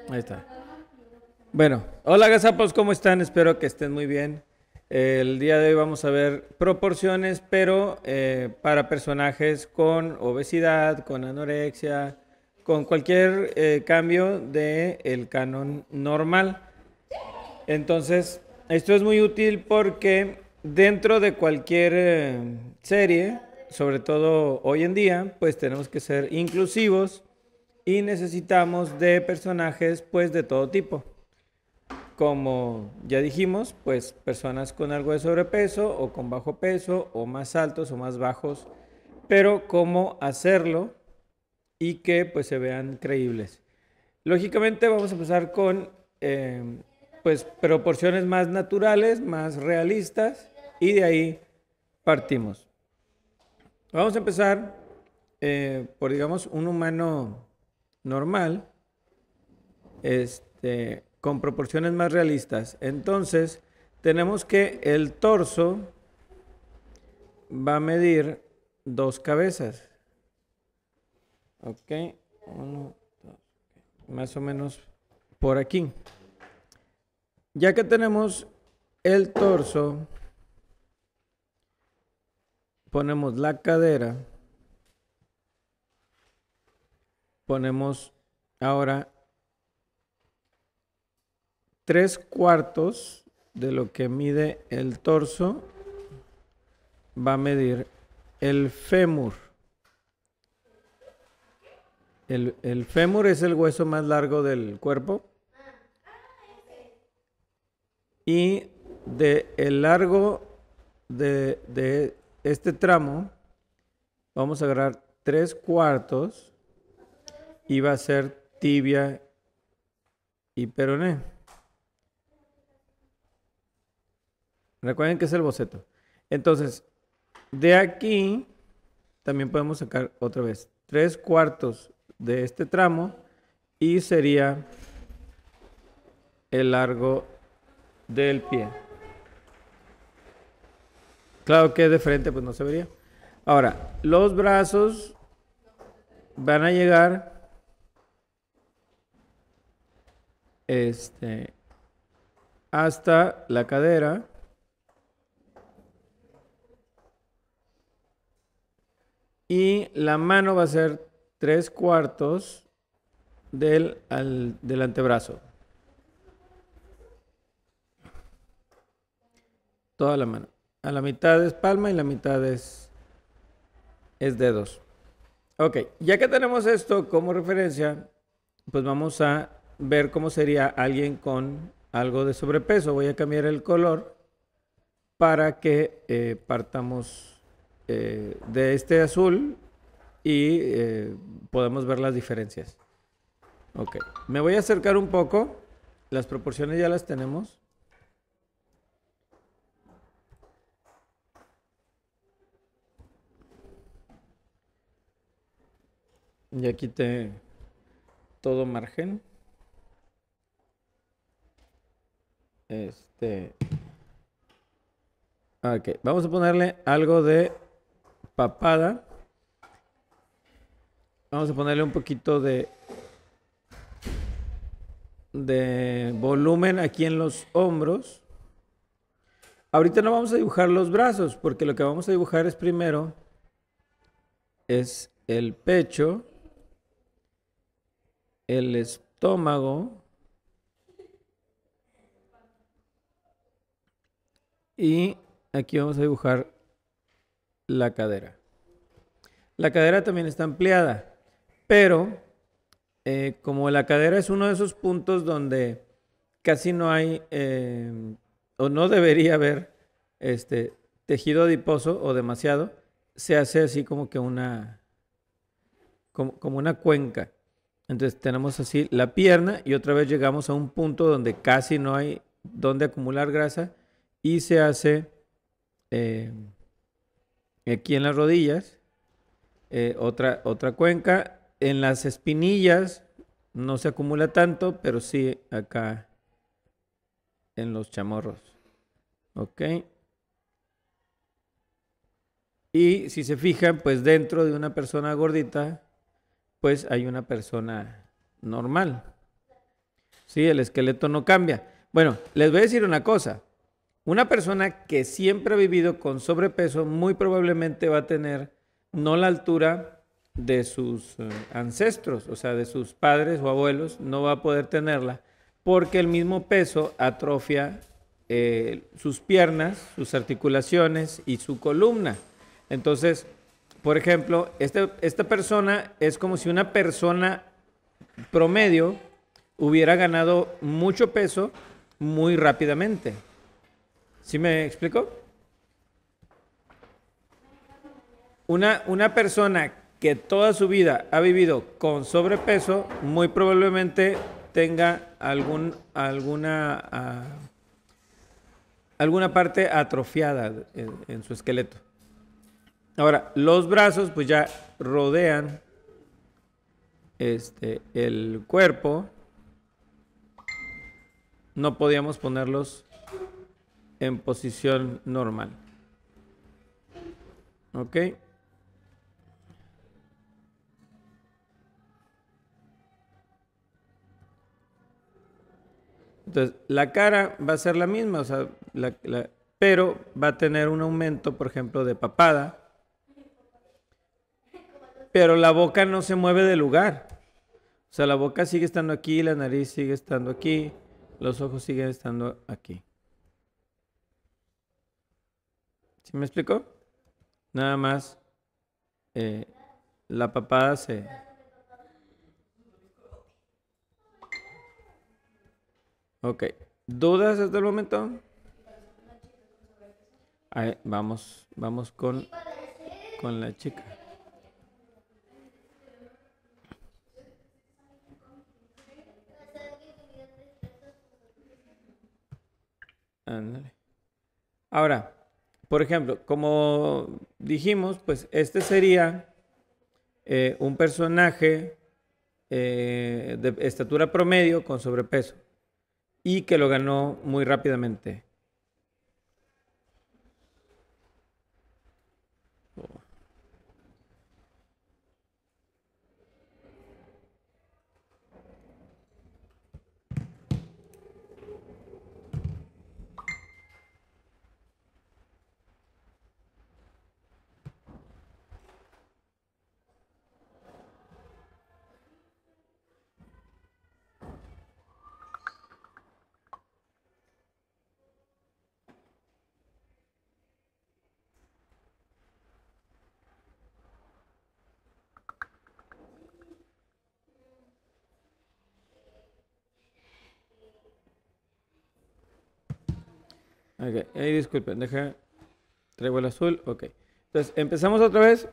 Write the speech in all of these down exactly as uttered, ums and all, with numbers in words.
Ahí está. Bueno, hola gazapos, ¿cómo están? Espero que estén muy bien. Eh, el día de hoy vamos a ver proporciones, pero eh, para personajes con obesidad, con anorexia, con cualquier eh, cambio del canon normal. Entonces, esto es muy útil porque dentro de cualquier eh, serie, sobre todo hoy en día, pues tenemos que ser inclusivos y necesitamos de personajes pues de todo tipo. Como ya dijimos, pues personas con algo de sobrepeso o con bajo peso o más altos o más bajos, pero cómo hacerlo y que pues se vean creíbles. Lógicamente vamos a empezar con eh, pues proporciones más naturales, más realistas y de ahí partimos. Vamos a empezar eh, por digamos un humano normal, este, con proporciones más realistas. Entonces, tenemos que el torso va a medir dos cabezas. Ok, uno, dos, más o menos por aquí. Ya que tenemos el torso, ponemos la cadera, ponemos ahora tres cuartos de lo que mide el torso, va a medir el fémur. El, el fémur es el hueso más largo del cuerpo. Y de el largo de, de este tramo, vamos a agarrar tres cuartos y va a ser tibia y peroné. Recuerden que es el boceto. Entonces, de aquí también podemos sacar otra vez tres cuartos de este tramo y sería el largo del pie. Claro que de frente pues no se vería. Ahora, los brazos van a llegar este, hasta la cadera. Y la mano va a ser tres cuartos del, al, del antebrazo. Toda la mano. A la mitad es palma y la mitad es, es dedos. Ok, ya que tenemos esto como referencia, pues vamos a ver cómo sería alguien con algo de sobrepeso. Voy a cambiar el color para que eh, partamos eh, de este azul y eh, podemos ver las diferencias. Ok, me voy a acercar un poco. Las proporciones ya las tenemos. Ya quité todo margen. Este. Ok, vamos a ponerle algo de papada. Vamos a ponerle un poquito de, de volumen aquí en los hombros. Ahorita no vamos a dibujar los brazos, porque lo que vamos a dibujar es primero es el pecho, el estómago y aquí vamos a dibujar la cadera. La cadera también está ampliada, pero eh, como la cadera es uno de esos puntos donde casi no hay eh, o no debería haber este tejido adiposo o demasiado, se hace así como que una como, como una cuenca. Entonces tenemos así la pierna y otra vez llegamos a un punto donde casi no hay donde acumular grasa y se hace eh, aquí en las rodillas eh, otra, otra cuenca. En las espinillas no se acumula tanto, pero sí acá en los chamorros. Ok. Y si se fijan, pues dentro de una persona gordita, pues hay una persona normal. Sí, el esqueleto no cambia. Bueno, les voy a decir una cosa. Una persona que siempre ha vivido con sobrepeso muy probablemente va a tener no la altura de sus eh, ancestros, o sea, de sus padres o abuelos, no va a poder tenerla porque el mismo peso atrofia eh, sus piernas, sus articulaciones y su columna. Entonces, por ejemplo, este, esta persona es como si una persona promedio hubiera ganado mucho peso muy rápidamente. ¿Sí me explico? Una, una persona que toda su vida ha vivido con sobrepeso, muy probablemente tenga algún, alguna, uh, alguna parte atrofiada en, en su esqueleto. Ahora, los brazos pues ya rodean este, el cuerpo. No podíamos ponerlos en posición normal. ¿Ok? Entonces, la cara va a ser la misma, o sea, la, la, pero va a tener un aumento, por ejemplo, de papada. Pero la boca no se mueve de lugar. O sea, la boca sigue estando aquí, la nariz sigue estando aquí, los ojos siguen estando aquí. ¿Sí me explico? Nada más eh, la papada se... Ok. ¿Dudas hasta el momento? Ahí, vamos, vamos con, con la chica. Ándale. Ahora, por ejemplo, como dijimos, pues este sería eh, un personaje eh, de estatura promedio con sobrepeso y que lo ganó muy rápidamente. Ok, ahí disculpen, deja, traigo el azul, ok. Entonces, empezamos otra vez.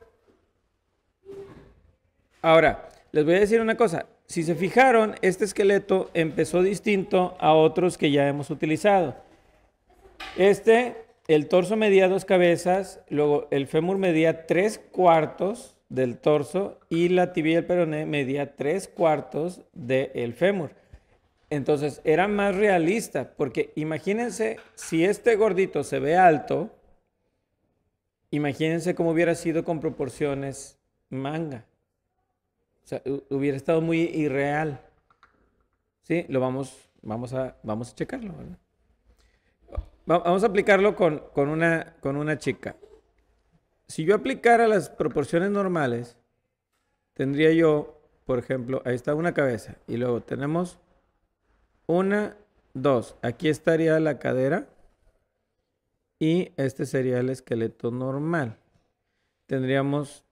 Ahora, les voy a decir una cosa. Si se fijaron, este esqueleto empezó distinto a otros que ya hemos utilizado. Este, el torso medía dos cabezas, luego el fémur medía tres cuartos del torso y la tibia y el peroné medía tres cuartos del fémur. Entonces era más realista, porque imagínense si este gordito se ve alto, imagínense cómo hubiera sido con proporciones manga. O sea, hubiera estado muy irreal. Sí, lo vamos, vamos a, vamos a checarlo, ¿verdad? Vamos a aplicarlo con, con, una, con una chica. Si yo aplicara las proporciones normales, tendría yo, por ejemplo, ahí está una cabeza y luego tenemos una, dos. Aquí estaría la cadera y este sería el esqueleto normal. Tendríamos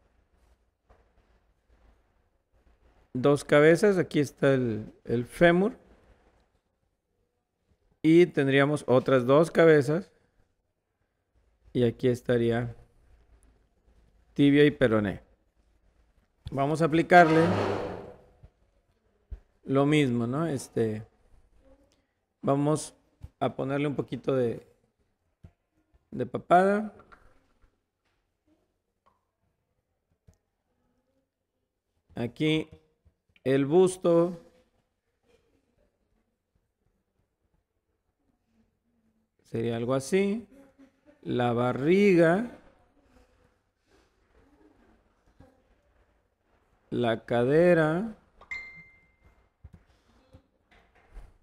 dos cabezas, aquí está el, el fémur y tendríamos otras dos cabezas y aquí estaría tibia y peroné. Vamos a aplicarle lo mismo, ¿no? Este, vamos a ponerle un poquito de, de papada. Aquí el busto. Sería algo así. La barriga. La cadera.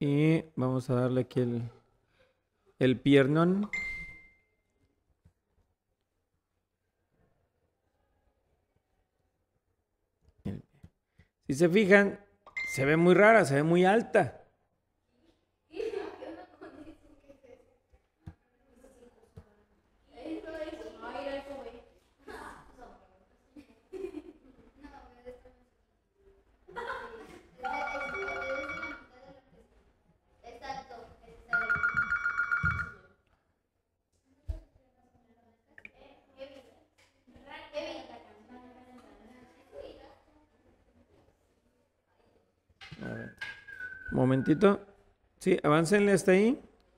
Y vamos a darle aquí el, el piernón. Si se fijan, se ve muy rara, se ve muy alta. A ver, un momentito. Sí, aváncenle hasta ahí.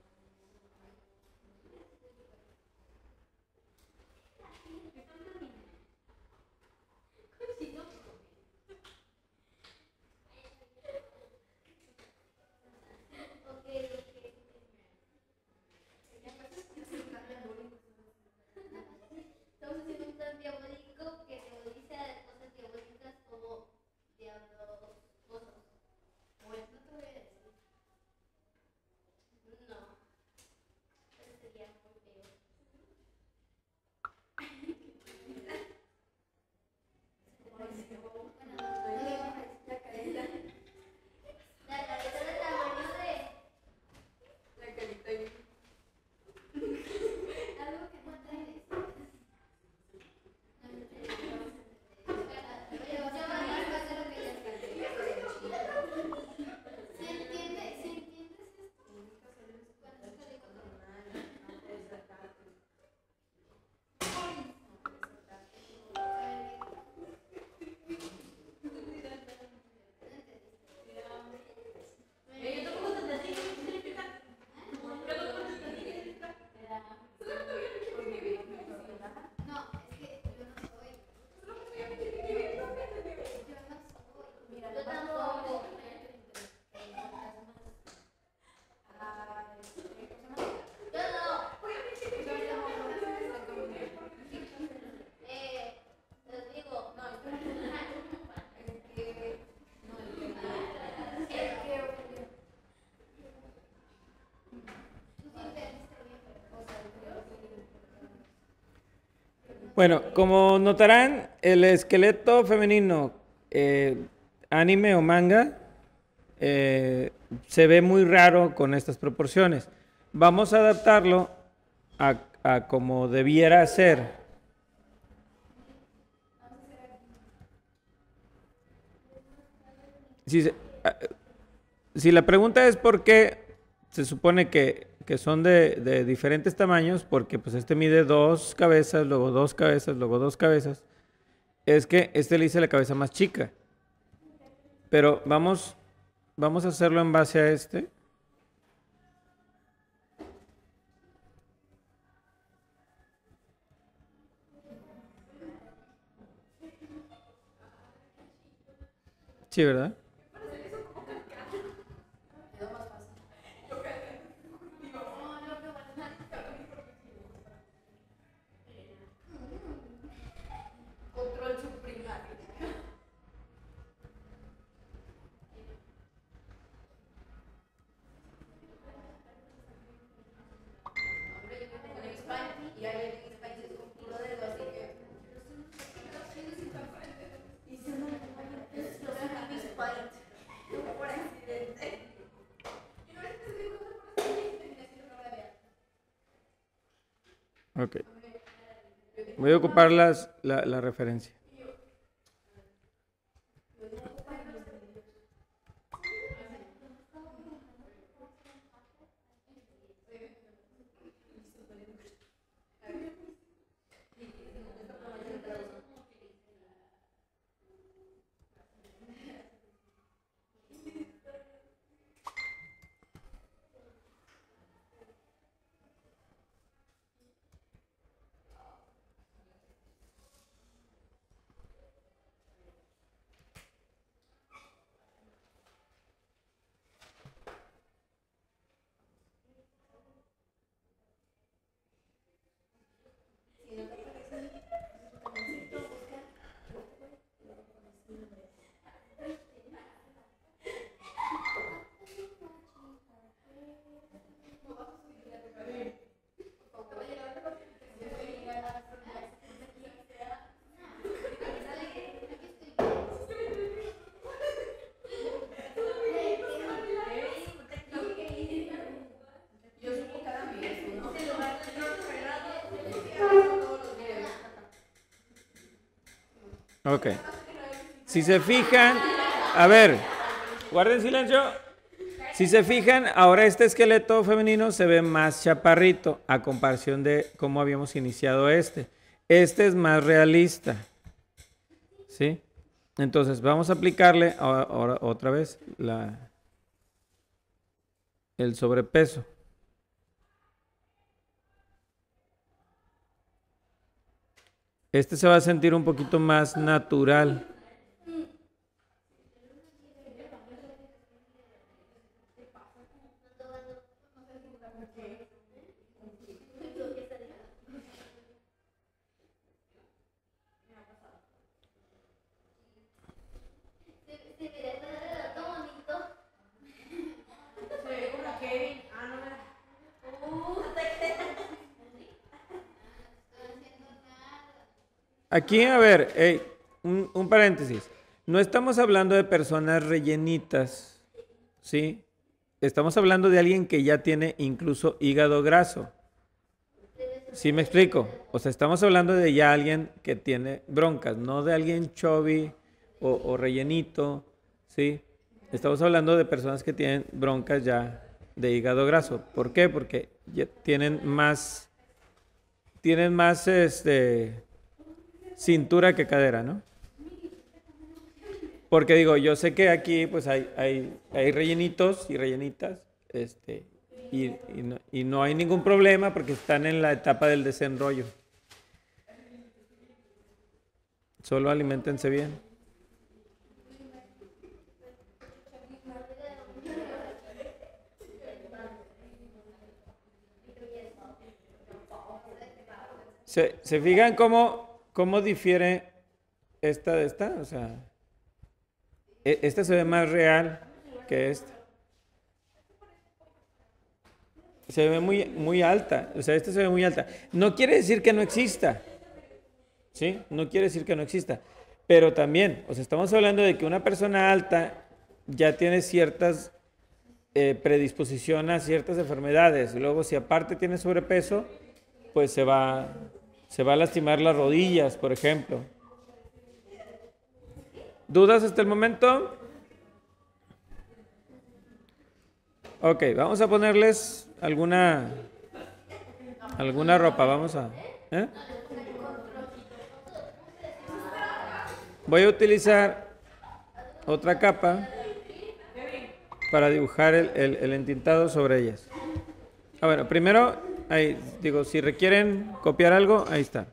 Bueno, como notarán, el esqueleto femenino, eh, anime o manga, eh, se ve muy raro con estas proporciones. Vamos a adaptarlo a, a como debiera ser. Si, se- a- si la pregunta es por qué se supone que, que son de, de diferentes tamaños, porque pues este mide dos cabezas, luego dos cabezas, luego dos cabezas, es que este le hice la cabeza más chica. Pero vamos, vamos a hacerlo en base a este. Sí, ¿verdad? Ok. Voy a ocupar las, la, la referencia. Ok. Si se fijan, a ver, guarden silencio. Si se fijan, ahora este esqueleto femenino se ve más chaparrito a comparación de cómo habíamos iniciado este. Este es más realista. ¿Sí? Entonces vamos a aplicarle ahora, ahora otra vez la, el sobrepeso. Este se va a sentir un poquito más natural. Aquí, a ver, hey, un, un paréntesis. No estamos hablando de personas rellenitas, ¿sí? Estamos hablando de alguien que ya tiene incluso hígado graso. ¿Sí me explico? O sea, estamos hablando de ya alguien que tiene broncas, no de alguien chubby o, o rellenito, ¿sí? Estamos hablando de personas que tienen broncas ya de hígado graso. ¿Por qué? Porque ya tienen más, tienen más, este, cintura que cadera, ¿no? Porque digo, yo sé que aquí pues hay, hay, hay rellenitos y rellenitas, este, y, y, no, y no hay ningún problema porque están en la etapa del desenrollo. Solo aliméntense bien. ¿Se, se fijan cómo, cómo difiere esta de esta? O sea, e- esta se ve más real que esta. Se ve muy, muy alta, o sea, esta se ve muy alta. No quiere decir que no exista, ¿sí? No quiere decir que no exista. Pero también, o sea, estamos hablando de que una persona alta ya tiene ciertas eh, predisposiciones a ciertas enfermedades. Luego, si aparte tiene sobrepeso, pues se va, se va a lastimar las rodillas, por ejemplo. ¿Dudas hasta el momento? Ok, vamos a ponerles alguna, alguna ropa. Vamos a... ¿eh? Voy a utilizar otra capa para dibujar el, el, el entintado sobre ellas. Ah, bueno, primero, ahí, digo, si requieren copiar algo, ahí está.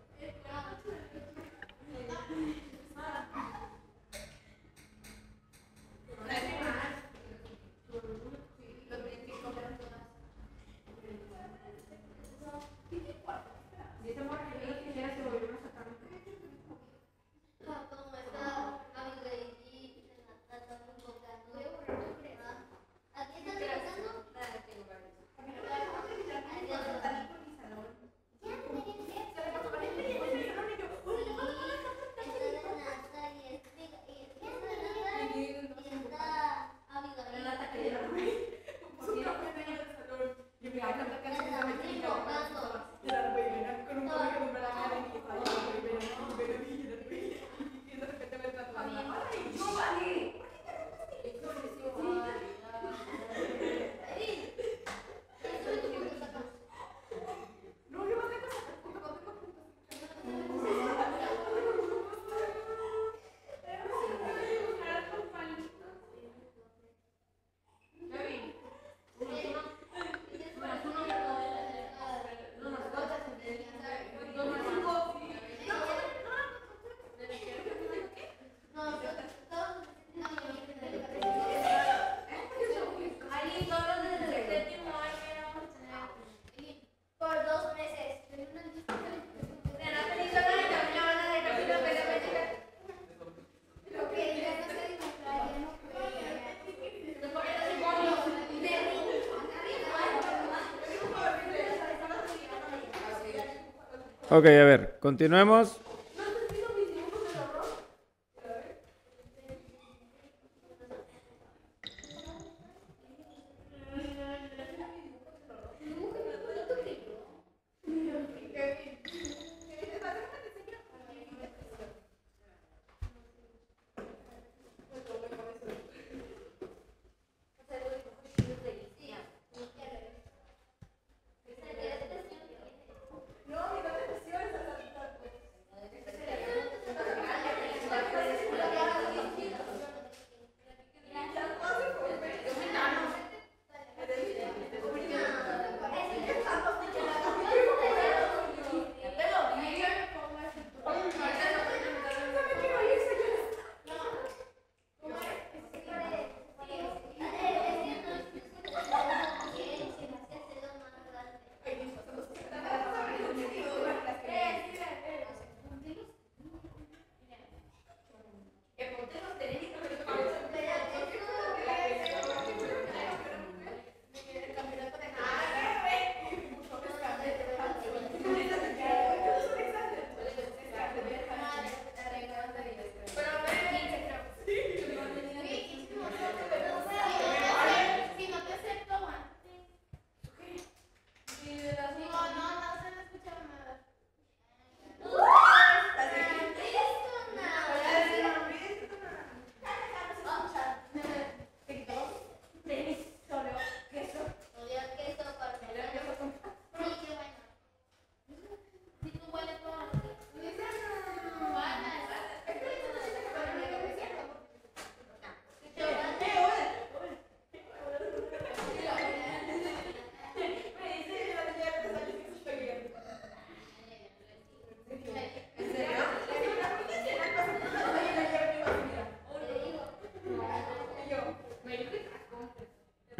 Ok, a ver, continuemos.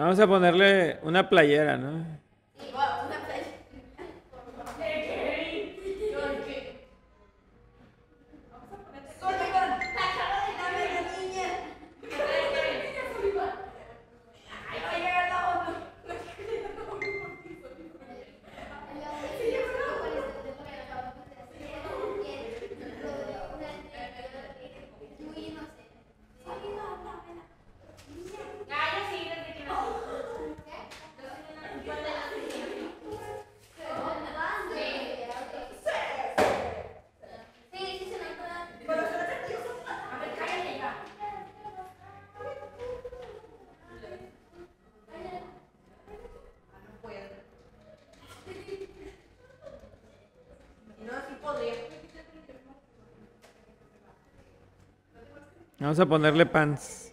Vamos a ponerle una playera, ¿no? Vamos a ponerle pants.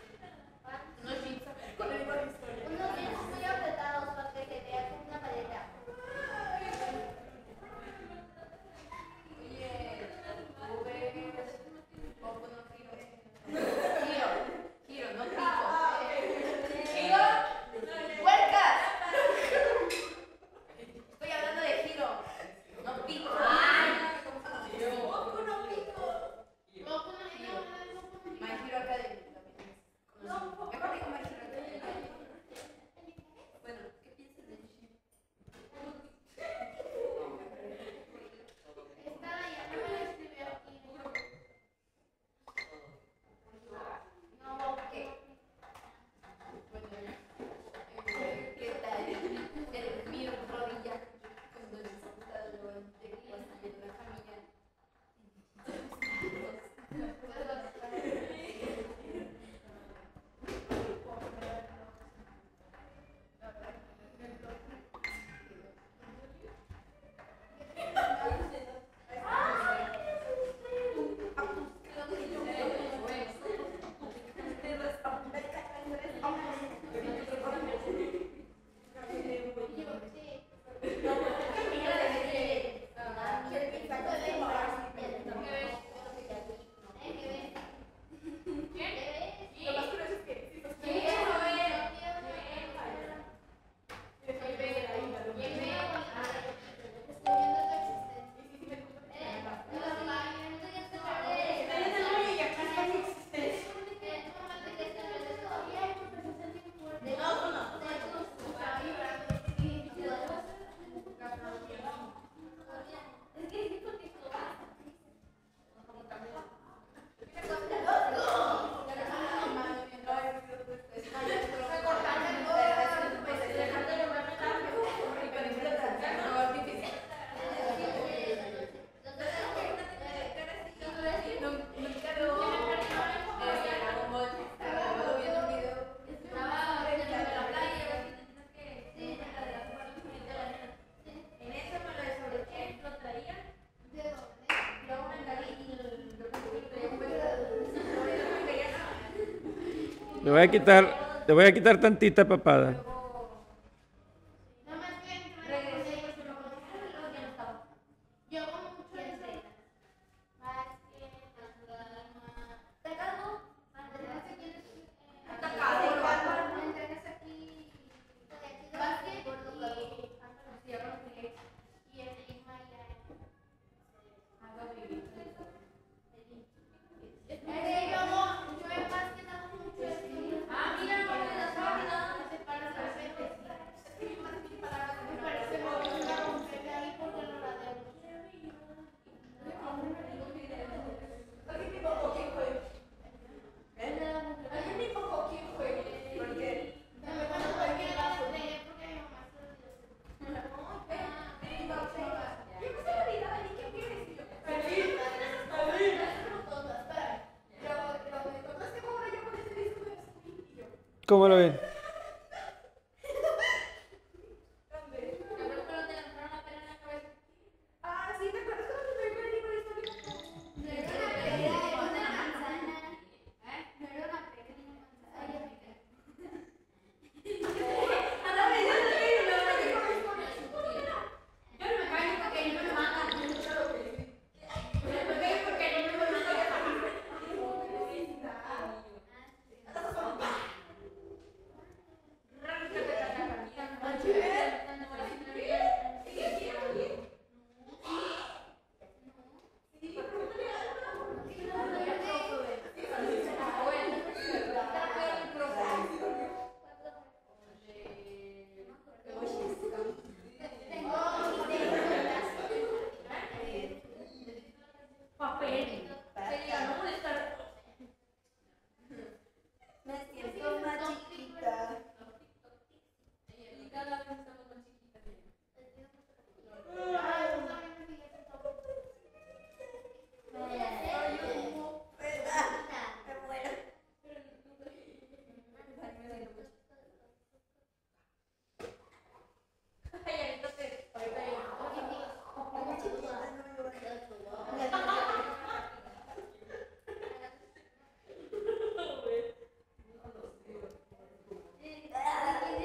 Le voy a quitar, le voy a quitar tantita papada. ¿Cómo lo ven?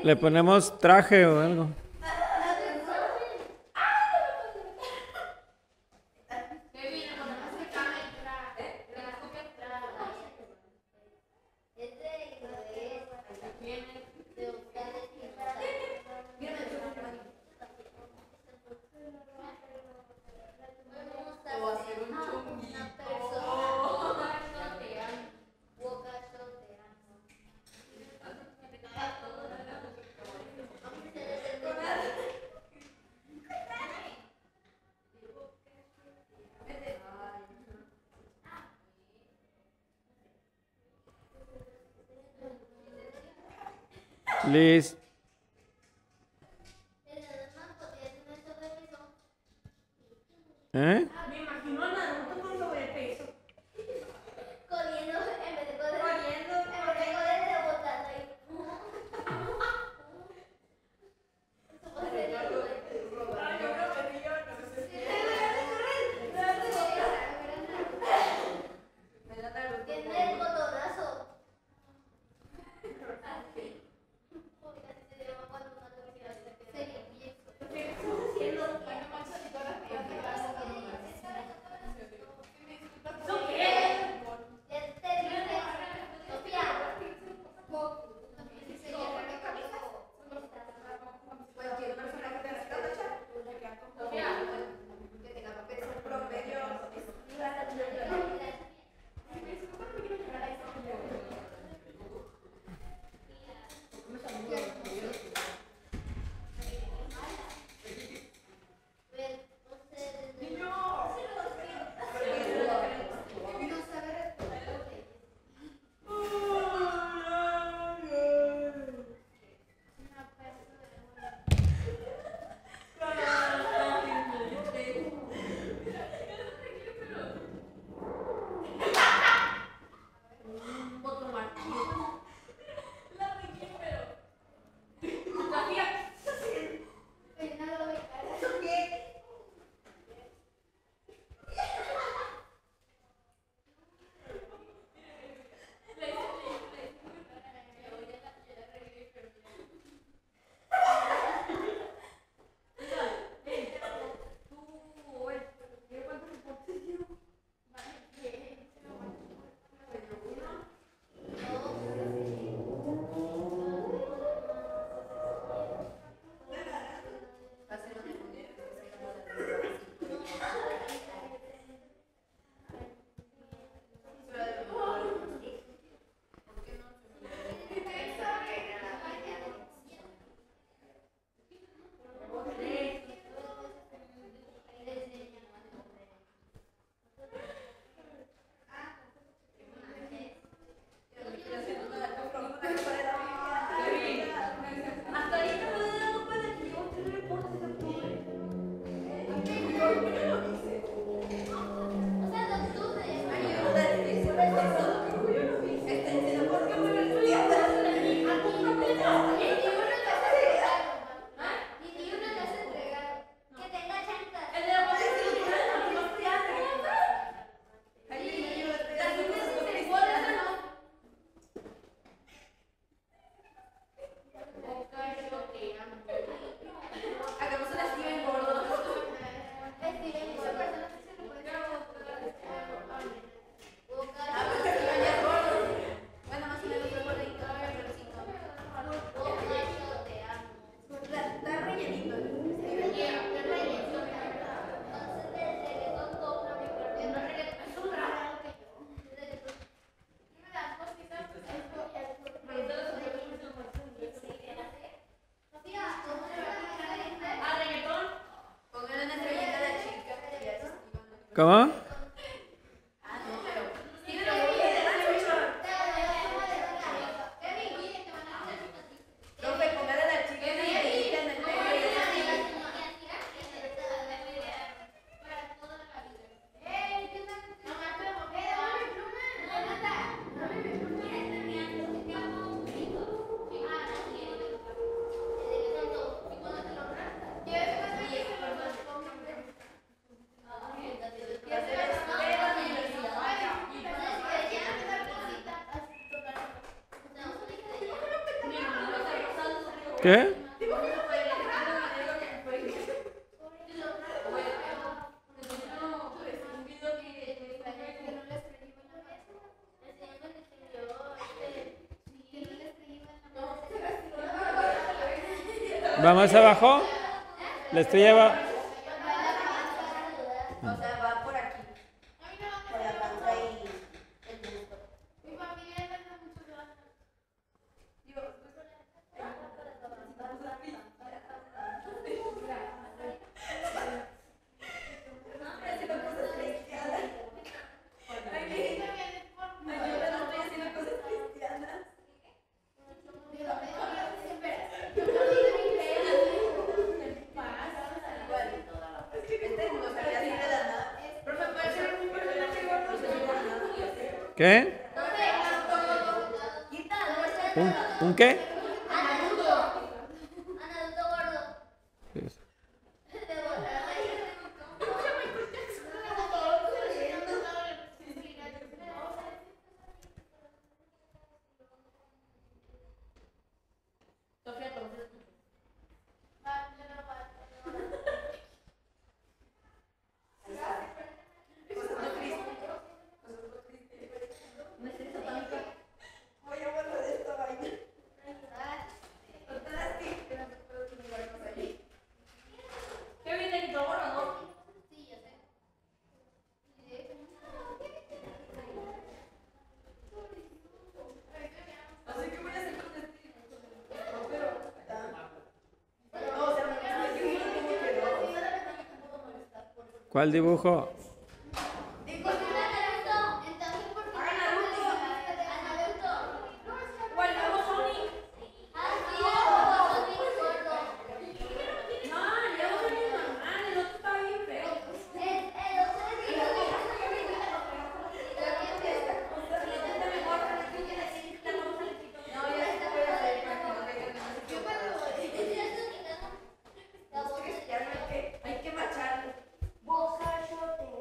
Le ponemos traje o algo. Liz. ¿Eh? Me imagino a Naruto con sobrepeso. Corriendo en vez de correr. Corriendo, En vez de correr, rebotando ahí. Eso puede ser Ah, yo creo que yo no sé si me da Naruto. tiene el botonazo. Así. Porque así se llama cuando una tortilla se ríe. ¿Qué estás haciendo? ¿Eso qué? Este dice, Sofía. Cualquier persona que tenga esta tacha, que tenga papel promedio. Hagamos una Steven gordo. Bueno, más o menos es gordito, pero sí, no. Está rellenito. Póngale una estrellita a la chica. ¿Cómo? Profe, póngale a la chica una estrellita en el medio y así. Ya ¿Qué? ¿Va más abajo? La estrella va... O sea, va por aquí. Por la panza y el busto. Digo, ¿Qué? ¿Un, un qué? voy a borrar esta vaina. Total así. ¿Qué viene aquí? ¿Todo bueno, no? Así que voy a hacer con este. No, pero. No, o sea, me parece que es como que no. ¿Cuál dibujo? Hay que macharlo. Boca, yo te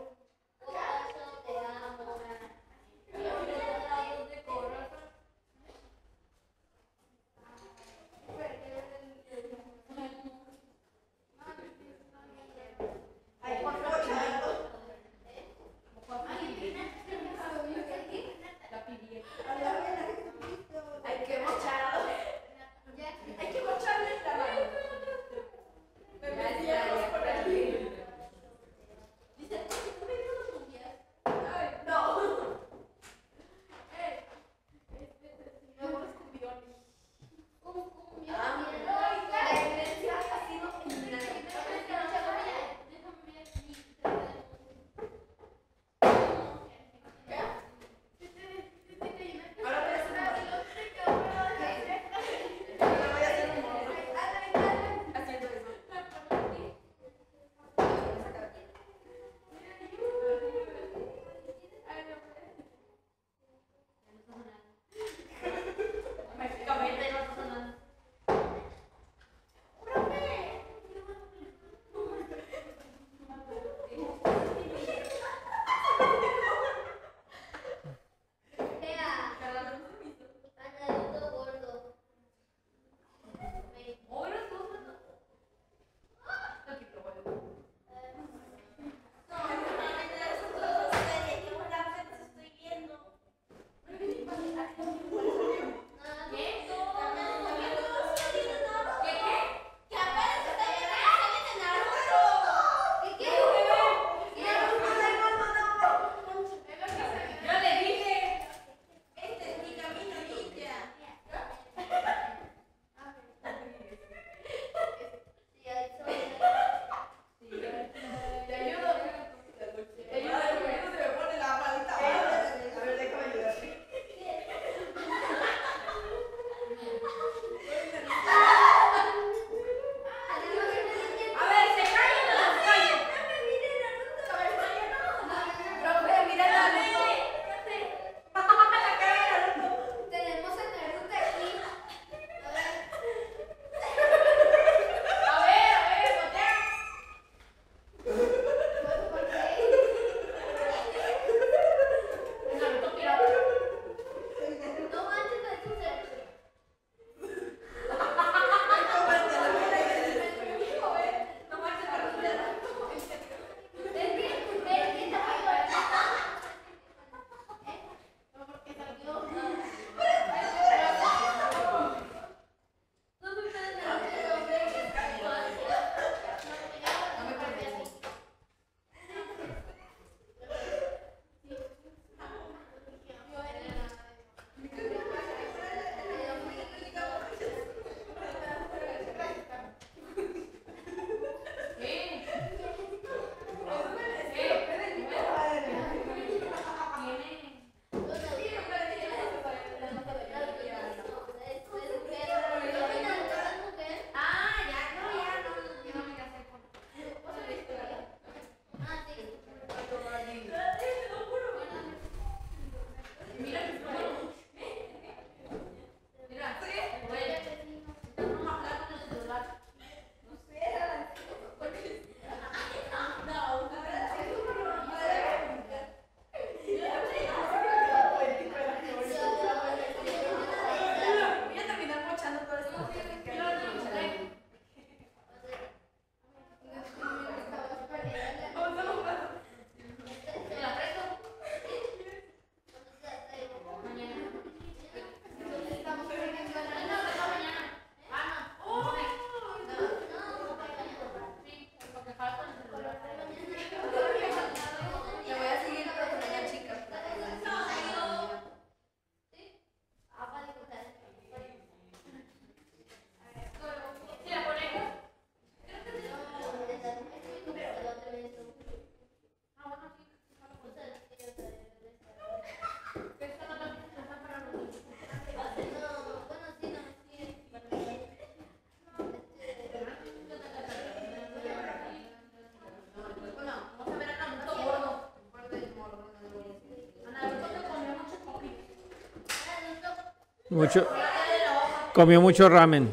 Mucho, comió mucho ramen.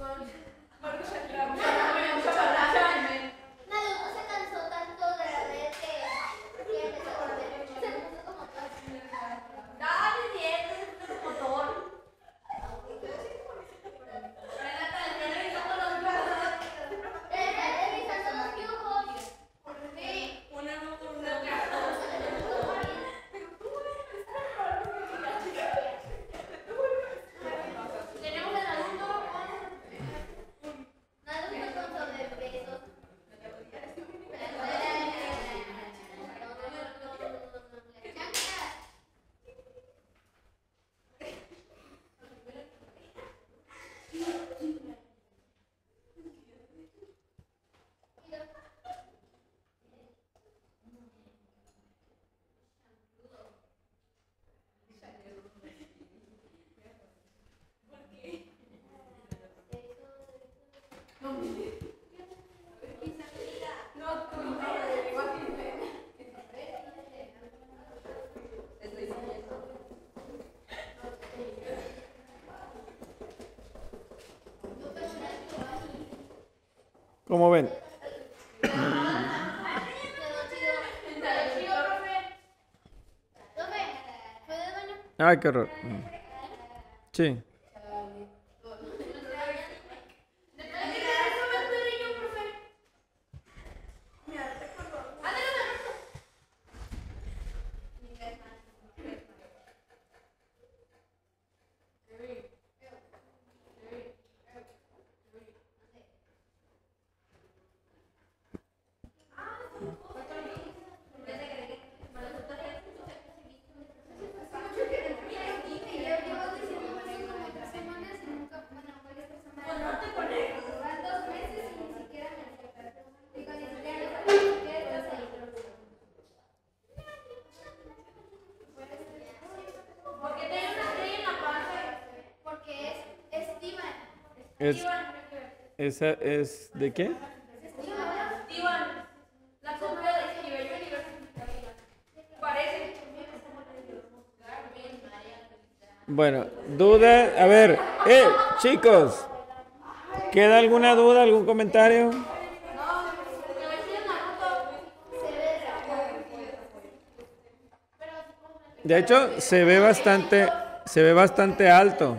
Naruto se cansó tanto de la vez que, que empezó a correr. Se puso como todo. Dale, dientes, es un motor. Renata, estoy revisando los dibujos. Eh, revisando los dibujos. Sí. Una no por una. Tenemos el Naruto Naruto con sobrepeso. Chanclas. ¿Cómo ven? Quedó chido. Está chido, profe. Profe, ¿fue del baño? Ay, qué horror. Mm. Sí. ¿Por qué tiene una estrella en la panza? Porque es Esteban. Es, ¿esa es de qué? Esteban, la copia de Esquivel Universitario. Parece. Bueno, duda. A ver, eh, chicos. ¿Queda alguna duda, algún comentario? De hecho, se ve bastante, se ve bastante alto.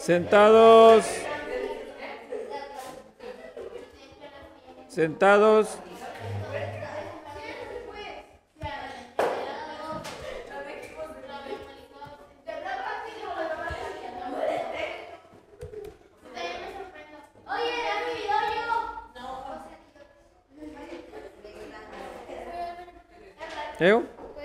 Sentados. Sentados. ¿Eu?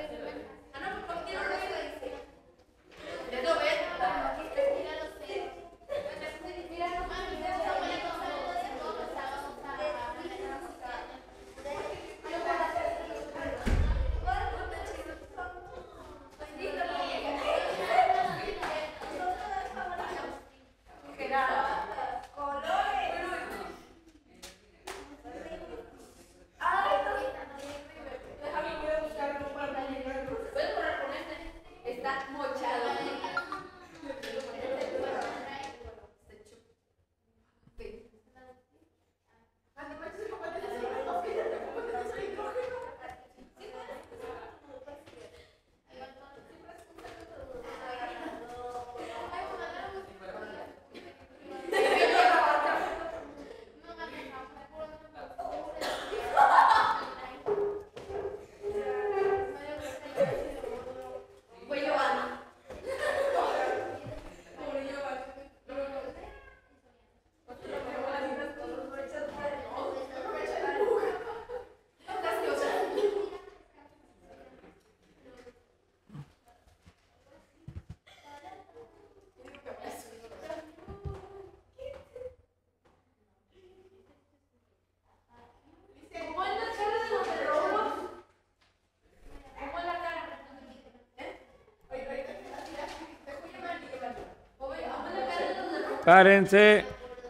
Párense.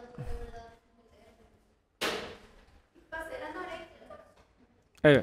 Ahí va.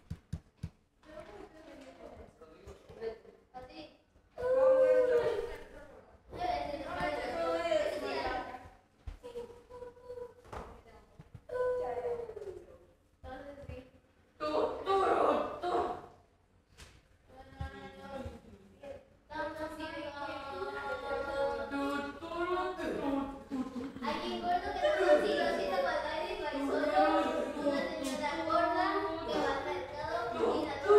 Alguien gordo que no consigue cita para caer y va solo. Una señora gorda que va al mercado y la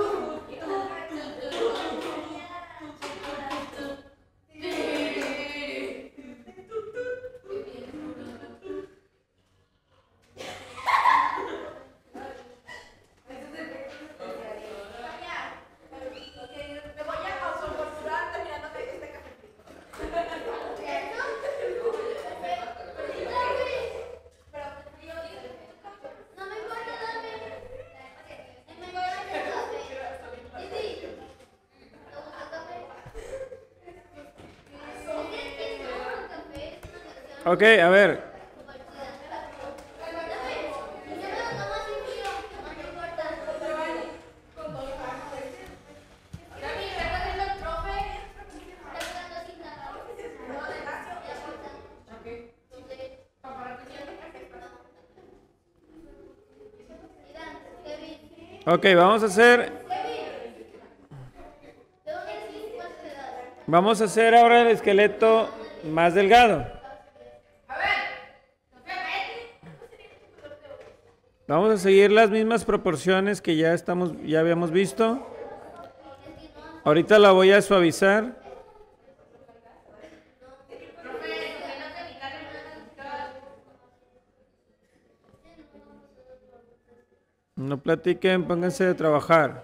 Me voy a autotorturar terminándote este café. no me importa, dame. No me importa el café. Sí, sí. ¿Te gusta el café? ¿Qué quieres tomar un café? Es una canción. Ok, a ver. Ok, vamos a hacer. Vamos a hacer ahora el esqueleto más delgado. Vamos a seguir las mismas proporciones que ya estamos, ya habíamos visto. Ahorita la voy a suavizar. No platiquen, pónganse a trabajar.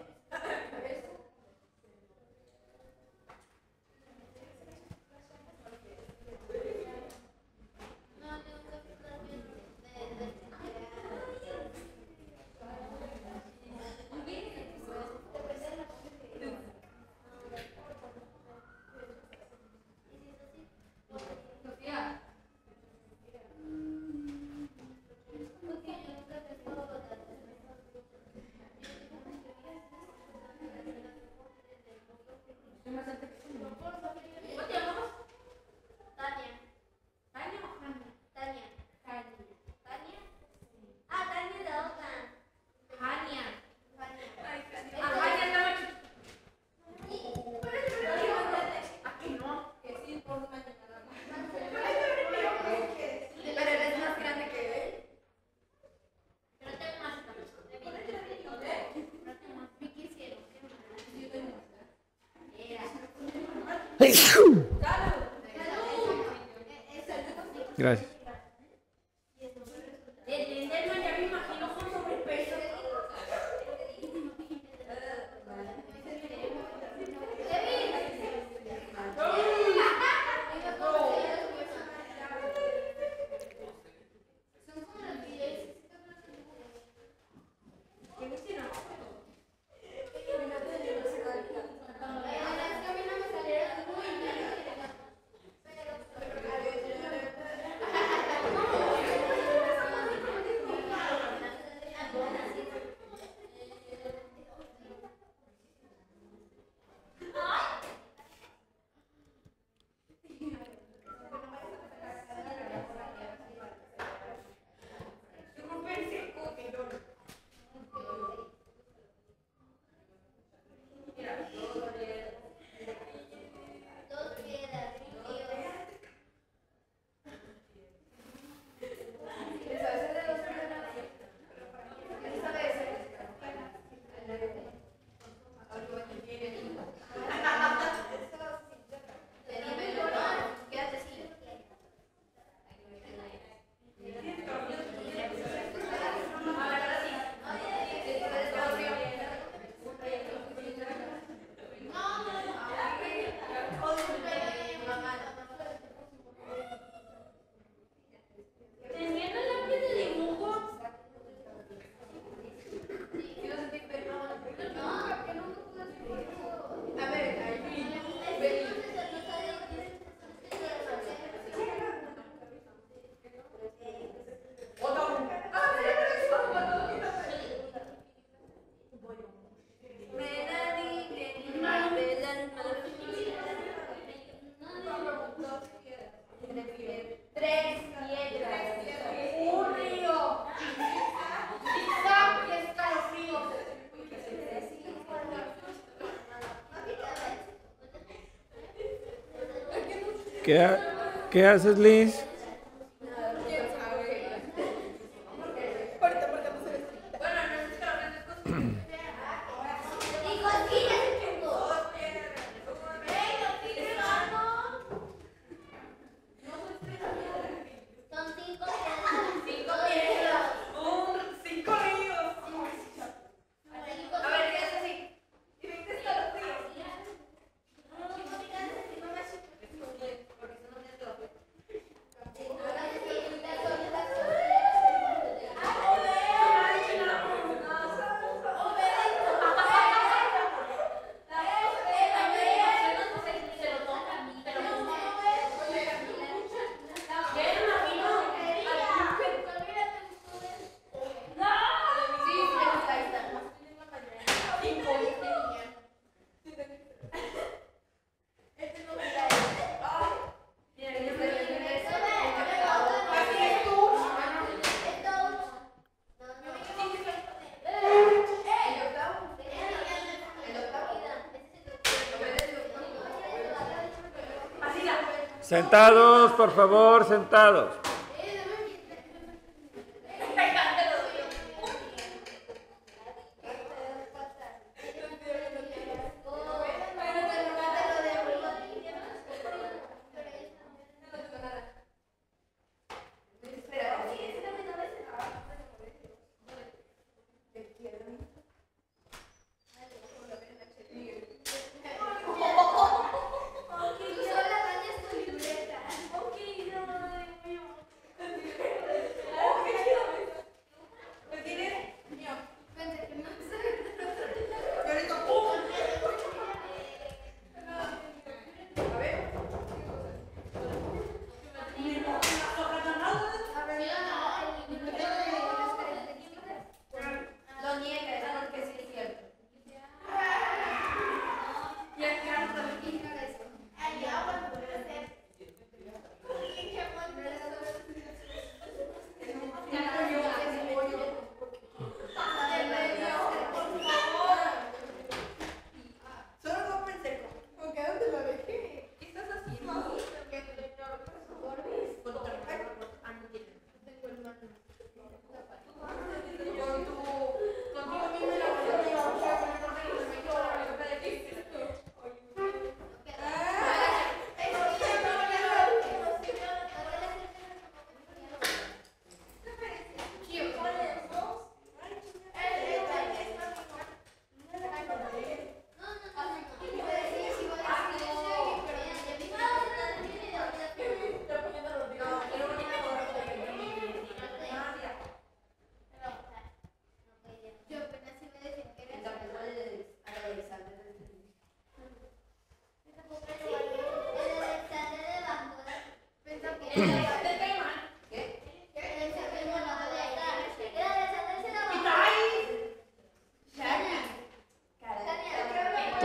Gracias. El Linderman ya me imagino con sobrepeso. Teniendo el lápiz de dibujo. A ver, ahí. Tres, siete, un río. Zigzag y escalofríos. ¿Qué, ha- ¿Qué haces, Liz? Y cosquillas en chungo. Son cinco piedras. Cinco piedras. Un, cinco ríos. A ver, ¿qué haces así? Y veinte escalofríos. Porque son unos escalofríos. Sentados, por favor, sentados. Tú sola dañas tu libreta. Ok, no, Dios mío.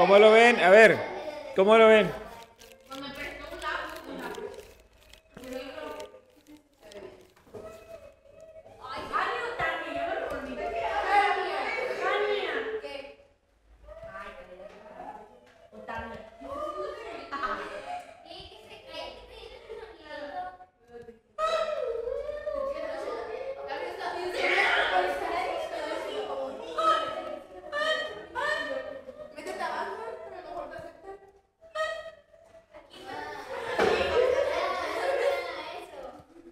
¿Cómo lo ven? A ver, ¿cómo lo ven? Cuando me prestó un lápiz, un lápiz. Pero yo creo que se ve bien. Ay, Jania o Tania, yo me lo olvidé. Jania. Jania. ¿Qué? Ay, Tania. O Tania. Y que se cae, que tiene el sonido. Métete abajo, a lo mejor te aceptan. Aquí va. Eso.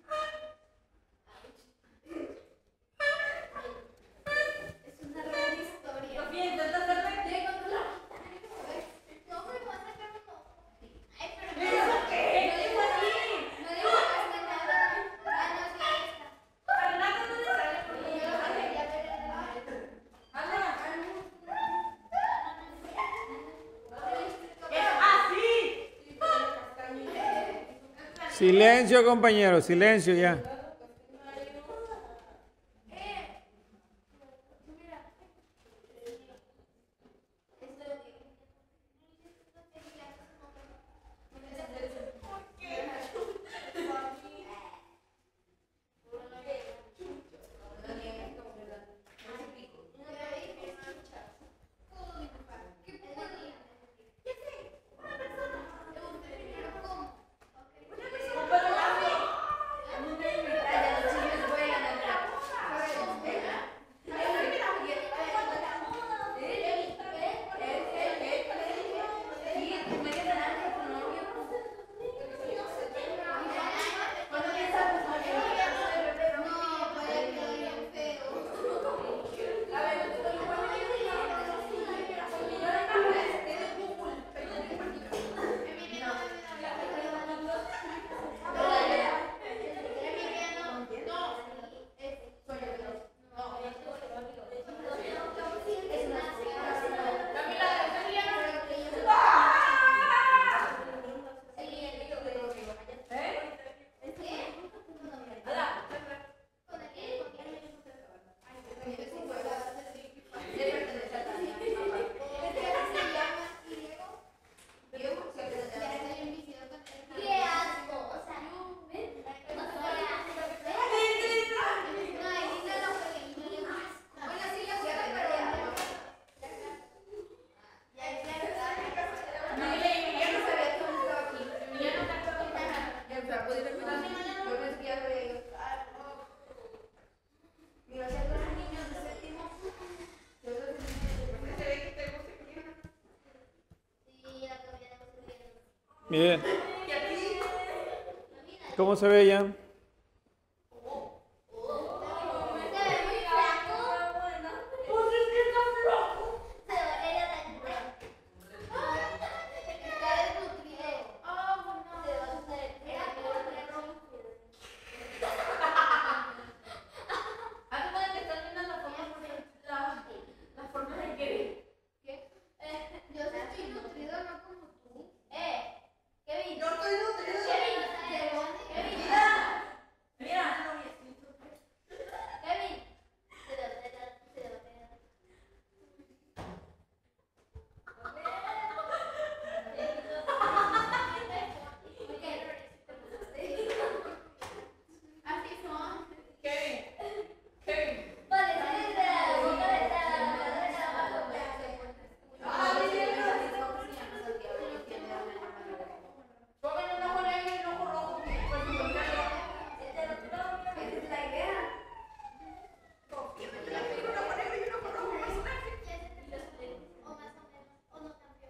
Es una gran historia. Sofía, intenta hacerle. Llego con la. No, pero me vas a sacar uno. Ay, pero no. ¿Eso qué? No digo así. No digo hasta nada. Ah, no, sí, ahí está. Fernanda, ¿dónde sale? Porque yo Yo lo lo sé. quería ver en el. Ana. ¿Qué? Es así. Silencio, compañeros, silencio ya. Eh. Mira. Qué asco, o sea, no, ven, o sea, no, ahí dice lo que le dio asco. Bueno, sí le gusta, pero ya no. Ya, ya está. Dile, Emiliano se ve todo esto aquí. Emiliano está todo aquí. El flaco dice que no. Yo pensé que ya se veía. Mira, si hay dos niños de séptimo. Se ve que tengo séptimo. Sí, la comida no se ve. Bien. Y aquí. ¿Cómo se ve ya? Se ve muy flaco. Pues es que está flojo. Se ve ella la está desnutrido. Oh, no. Se va a usar el pelo. Haz de cuenta que estás viendo la forma la, la forma de Kevin. ¿Qué? Eh, yo sí estoy nutrido, no como tú. Eh, Kevin. Yo estoy nutrido. Kevin, Kevin. Mira. Mira. Kevin. Se le va a pegar, se le va a pegar. Así son. Kevin. Kevin. Vale, sí, de la boca de la. Ah, pongan un ojo negro y un ojo rojo. Pues me contrario. Esa es la idea. Yo me tengo un ojo negro y un ojo rojo. O más o menos, o no también.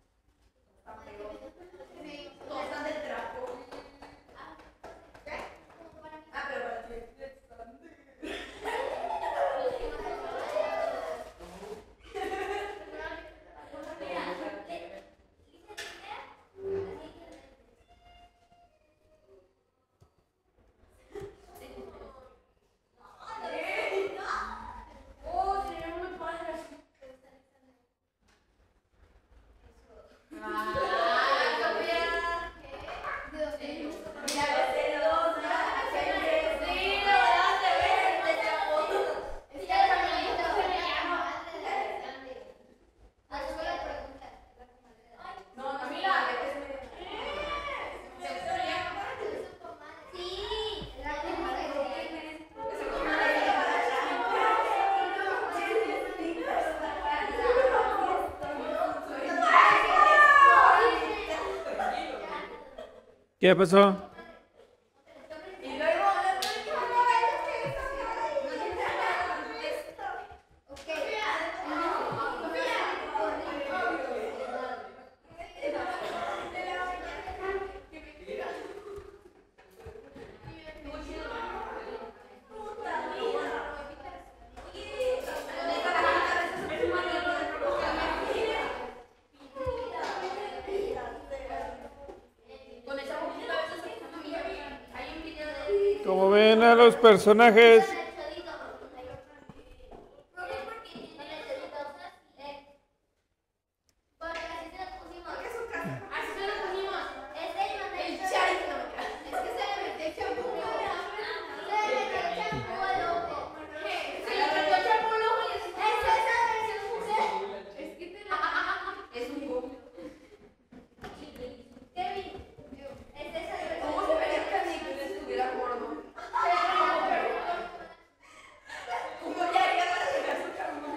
Todos están de trapo. ¿Qué? Ah, pero para ti. Oh, sería muy padre así. Ah, Sofía. Mira, lo celosa, siempre sí, lo das de verte, chavo. Es que el tamaño se me llama. Haz una pregunta. ¿Qué pasó? Y luego, con esa poquita a veces hay un video de Como ven a los personajes, así se lo pusimos. El charito. Es que se le mete champú. Se le metió champú al ojo y es- Es que te la- Es un poco. ¿Cómo se vería Caníbal si estuviera gordo? ¿Cómo le haría para sacar su champú?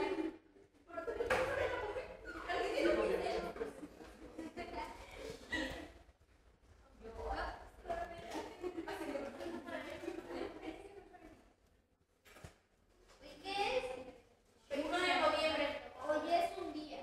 Uno de noviembre. Hoy es un día.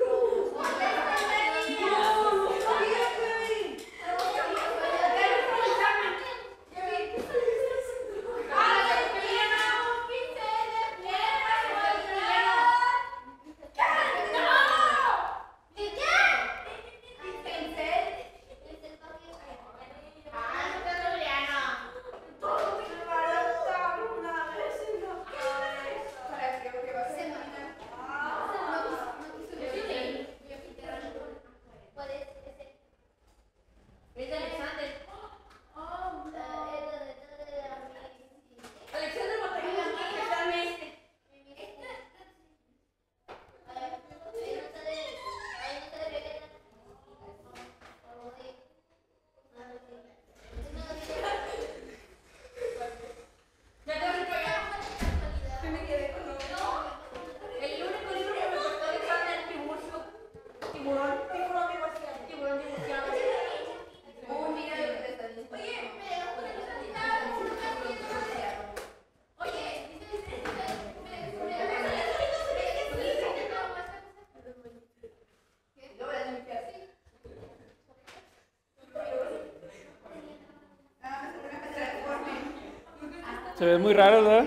Alexander Mateo, espérame. Ya te voy para allá. Que me quedé con lo- El único libro que me gustó de Alexander, Tiburcio. Tiburón. Tiburón divorciado. Tiburón divorciado. Un video de lo que te están diciendo. Oye, lo voy a limpiar. se ven muy raros, ¿verdad?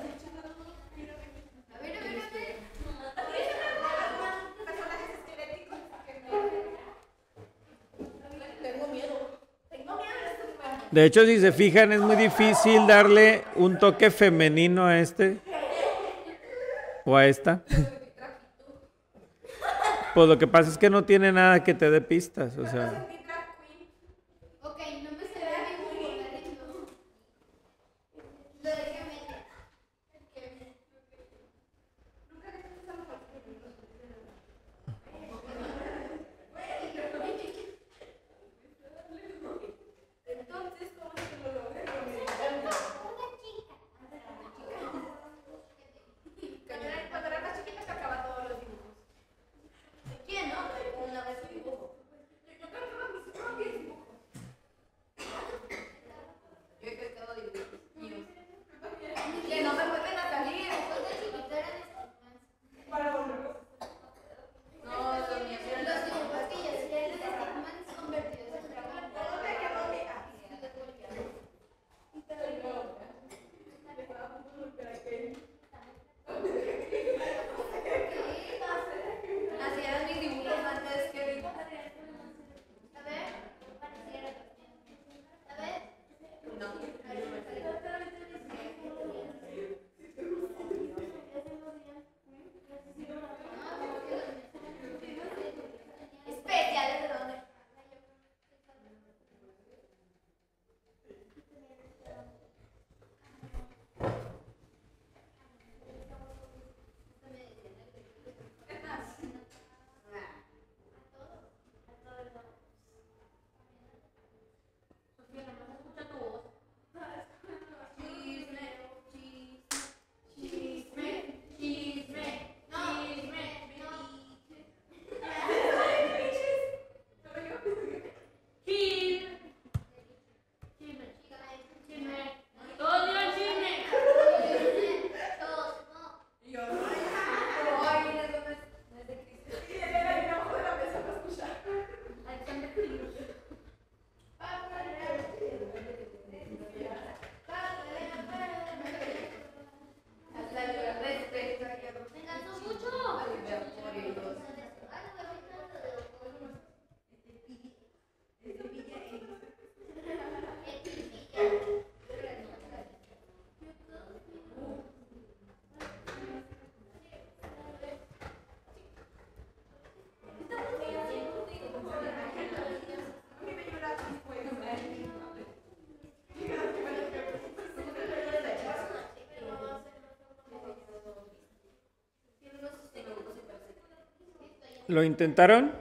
Tengo miedo. Tengo miedo de este lugar. De hecho, si se fijan, es muy difícil darle un toque femenino a este o a esta. Pues lo que pasa es que no tiene nada que te dé pistas, o sea. Ok, no me se ve muy bien. Lo dejé meter. Entonces, ¿cómo se lo logré? Cuando era- cuando era más chiquita sacaba todos los dibujos. ¿De quién, no? Una vez un dibujo. Yo creo que ¿Lo intentaron?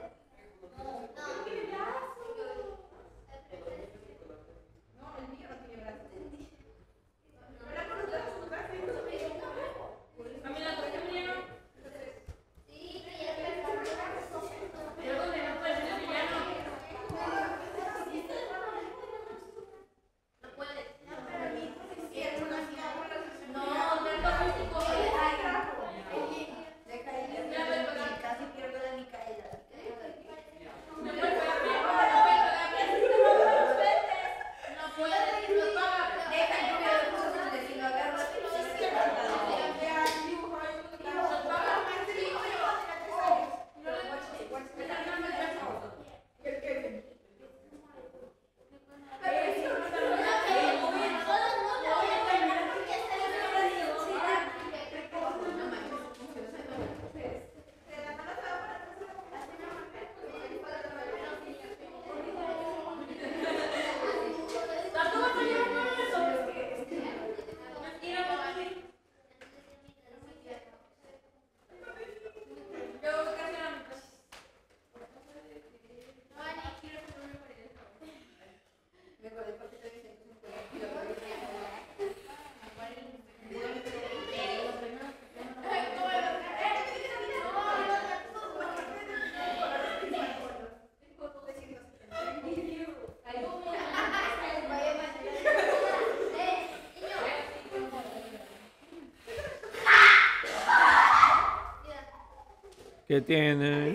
¿Qué tiene?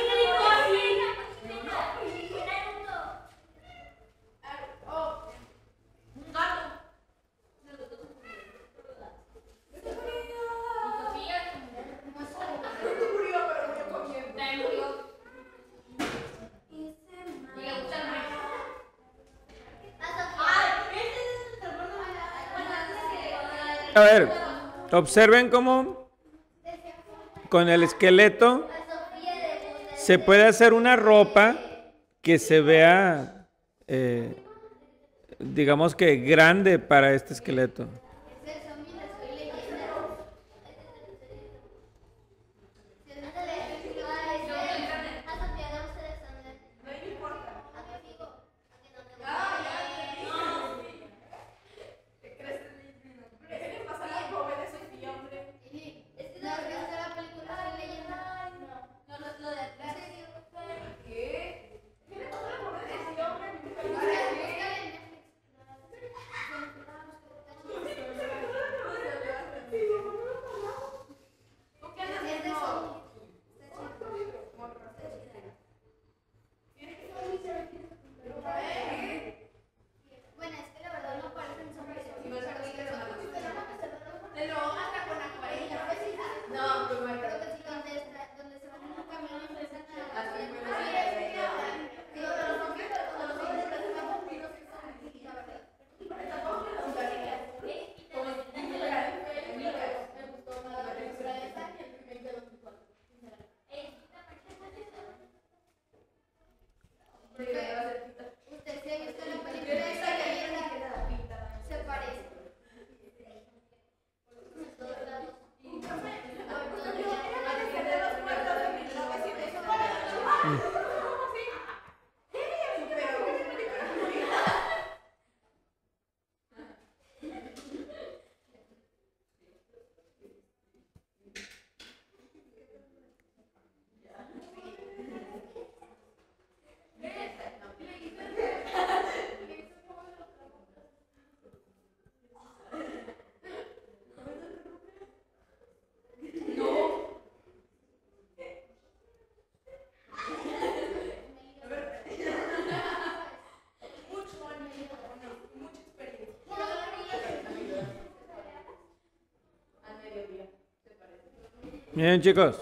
A ver, observen cómo con el esqueleto se puede hacer una ropa que se vea, eh, digamos que grande para este esqueleto. Bien, chicos.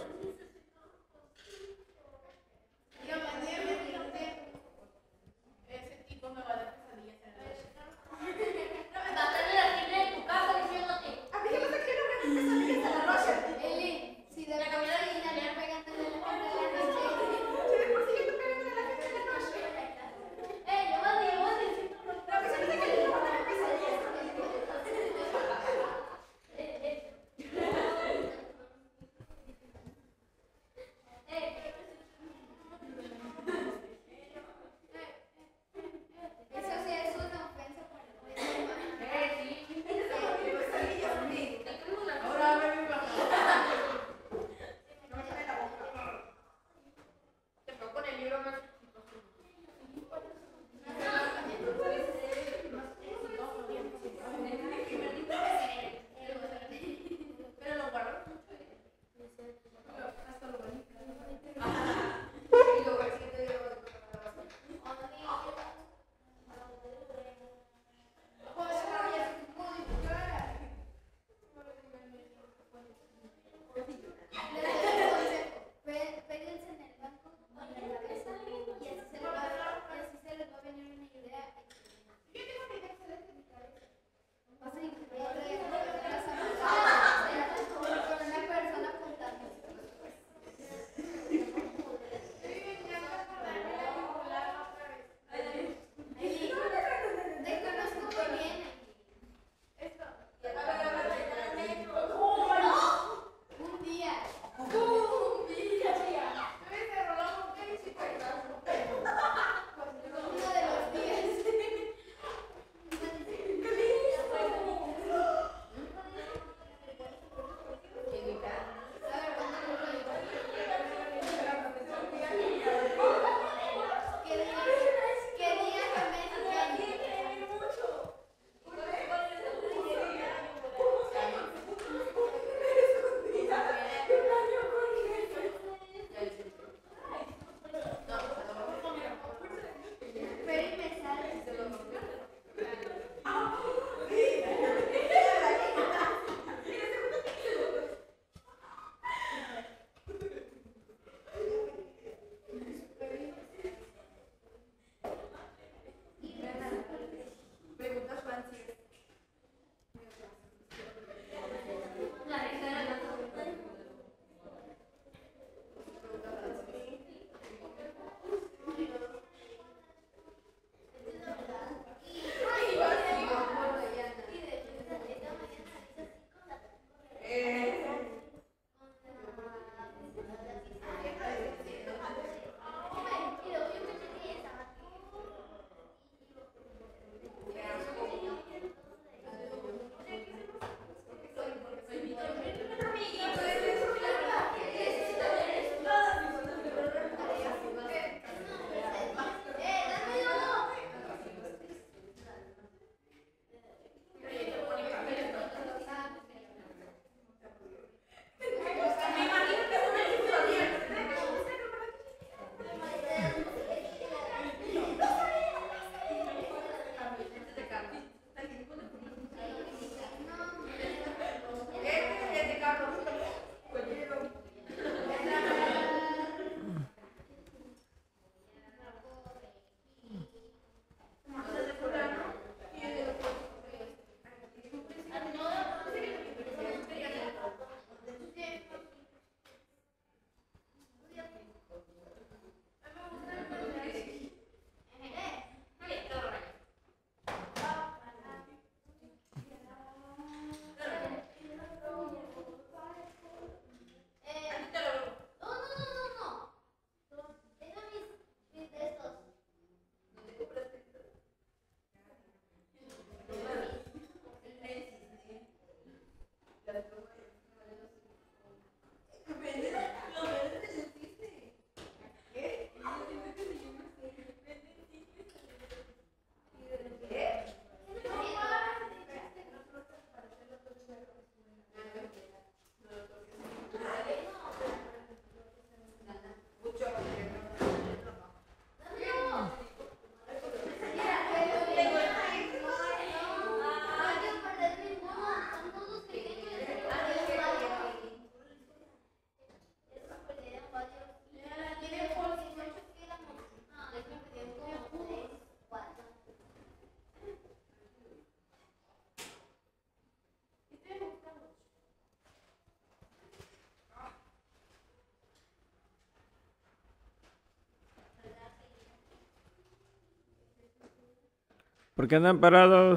¿Por qué andan parados?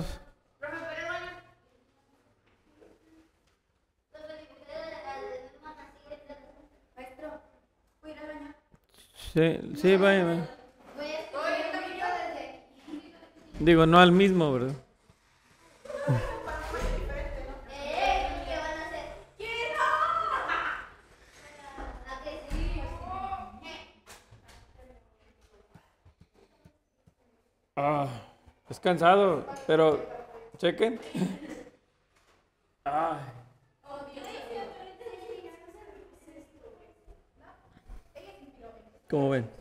Sí, sí, vaya, vaya. Digo, no al mismo, ¿verdad? Ah, es cansado, pero chequen. Ay, ¿cómo ven?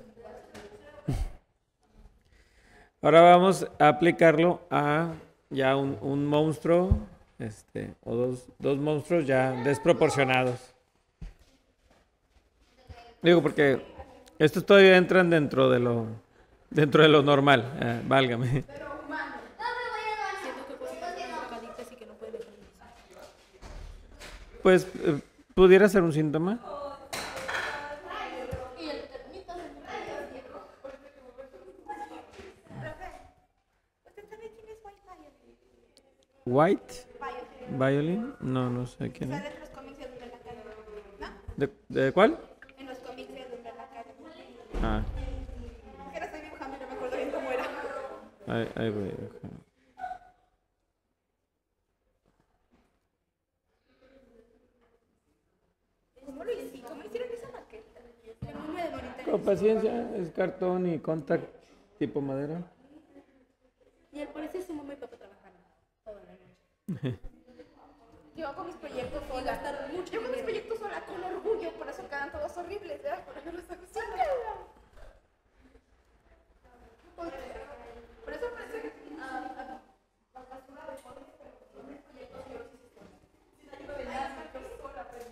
Ahora vamos a aplicarlo a ya un, un monstruo, este, o dos, dos monstruos ya desproporcionados. Digo, porque estos todavía entran dentro de lo, dentro de lo normal, eh, válgame. Pues eh, pudiera ser un síntoma. White Violin, no, no sé quién es. Sale en los cómics de Umbrella Academy, ¿no? ¿De, de cuál? En los cómics de Umbrella Academy. Ah, Es que la estoy dibujando y no me acuerdo bien cómo era. ahí, ahí voy. Ok. ¿Cómo lo hicieron? ¿Cómo hicieron esa maqueta? Tengo una de bonita. Con paciencia, es cartón y contact tipo madera. Y al parecer su mamá y papá trabajando toda la noche. Yo hago mis proyectos sola. Yo hago mis proyectos sola con orgullo, por eso quedan todos horribles, ¿verdad? Por eso los hago sola. Por eso parece que ah, la basura de fotos, pero mis proyectos yo los hice sola. Sin ayuda de nadie, yo sola, pero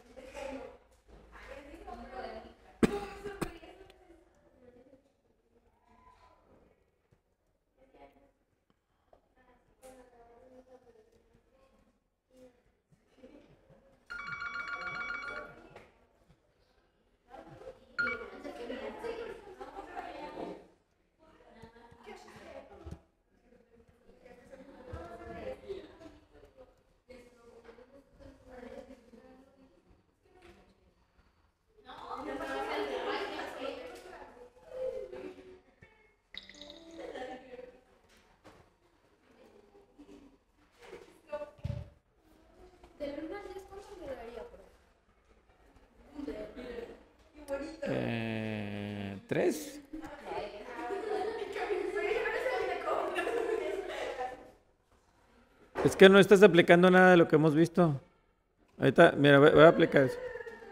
Eh, tres. Es que no estás aplicando nada de lo que hemos visto. Ahorita, mira, voy, voy a aplicar eso.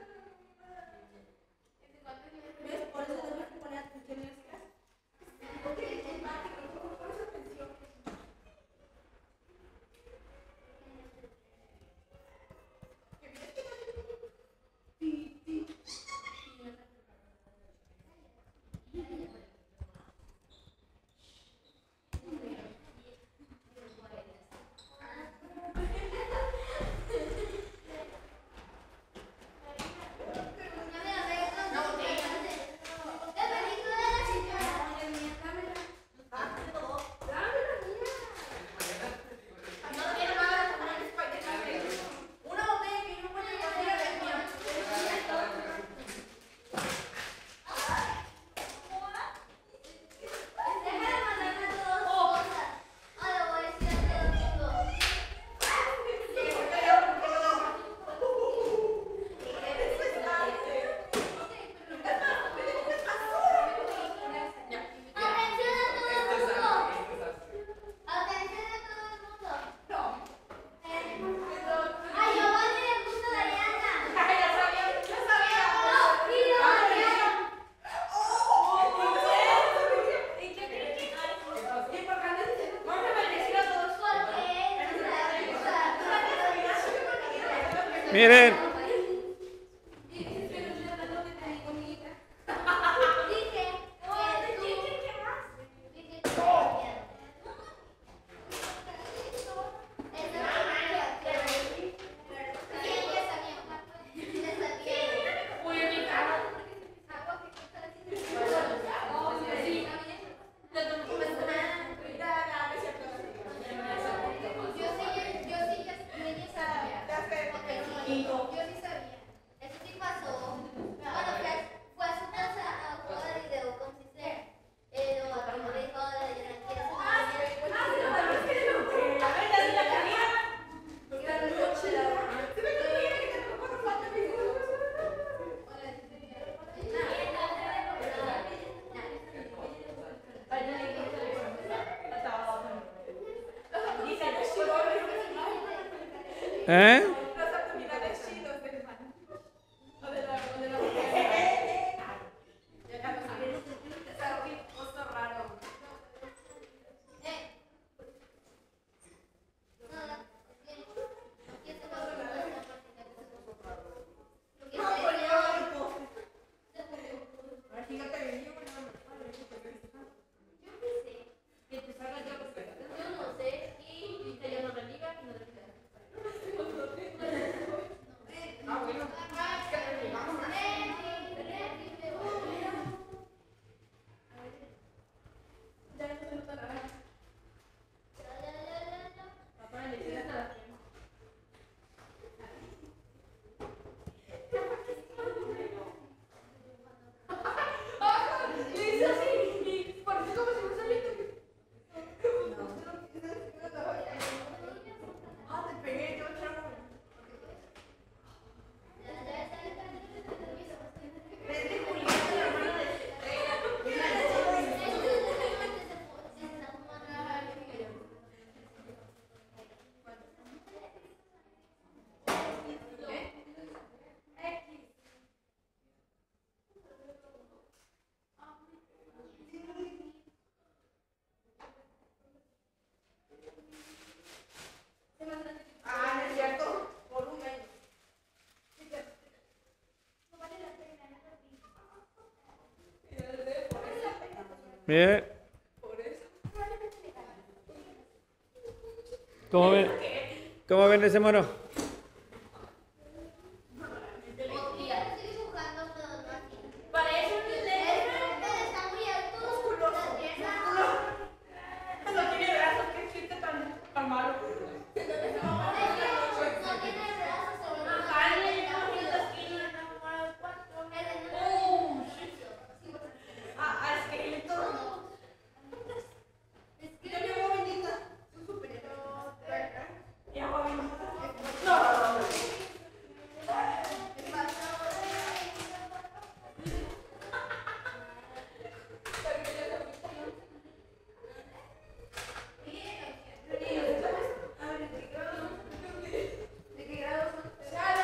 Miren. Yo sí, yo sí, yo sí, ¿Eh? Los abdominales chidos del man. O de la, o de la mujer. Ya no sabes. Es algo bien oso raro. Ah, no es cierto. Por un año. Bien. ¿Cómo ven? ¿Cómo ven ese mono? Parece un está muy alto. No tiene brazos, qué chiste tan, tan malo. No tiene brazos, solo una Ajá, y le llegamos a la esquina, enamorado, cuatro. Oh, shit. Ah, ah, es que él todo. Yo le voy a venir. Soy superior. Y agua bendita. No, no, no, no. ¿De qué grado son?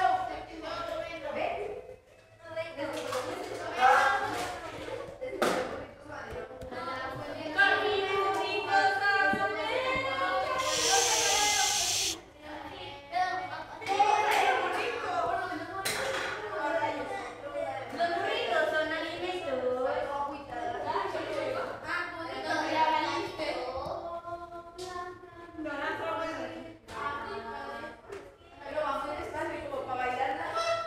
Los burritos son alimentos. No, no, pero vamos despacio como para bailarla.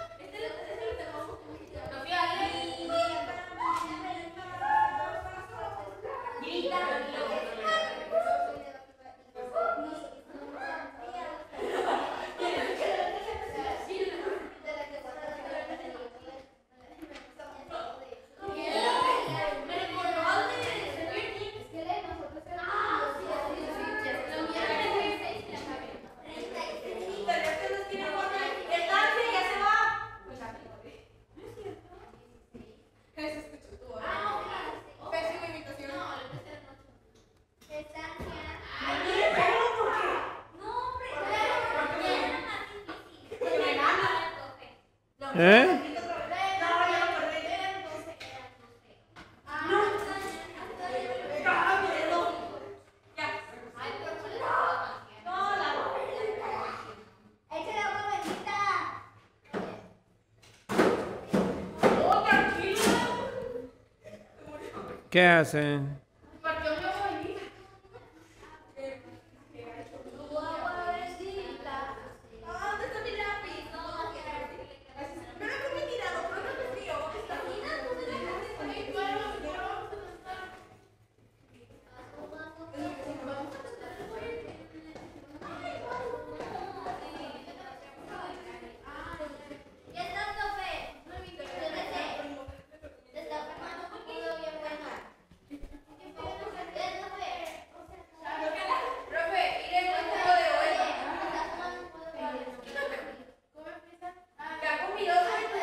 Pésima imitación. ¿Eh? ¿Qué hacen? ¿Dónde está mi lápiz? Pero que me he tirado, pero no me frío. Ya está, profe. Está formando un poquito bien bueno. Profe, iré en un juego de hoy. ¿Te ha comido?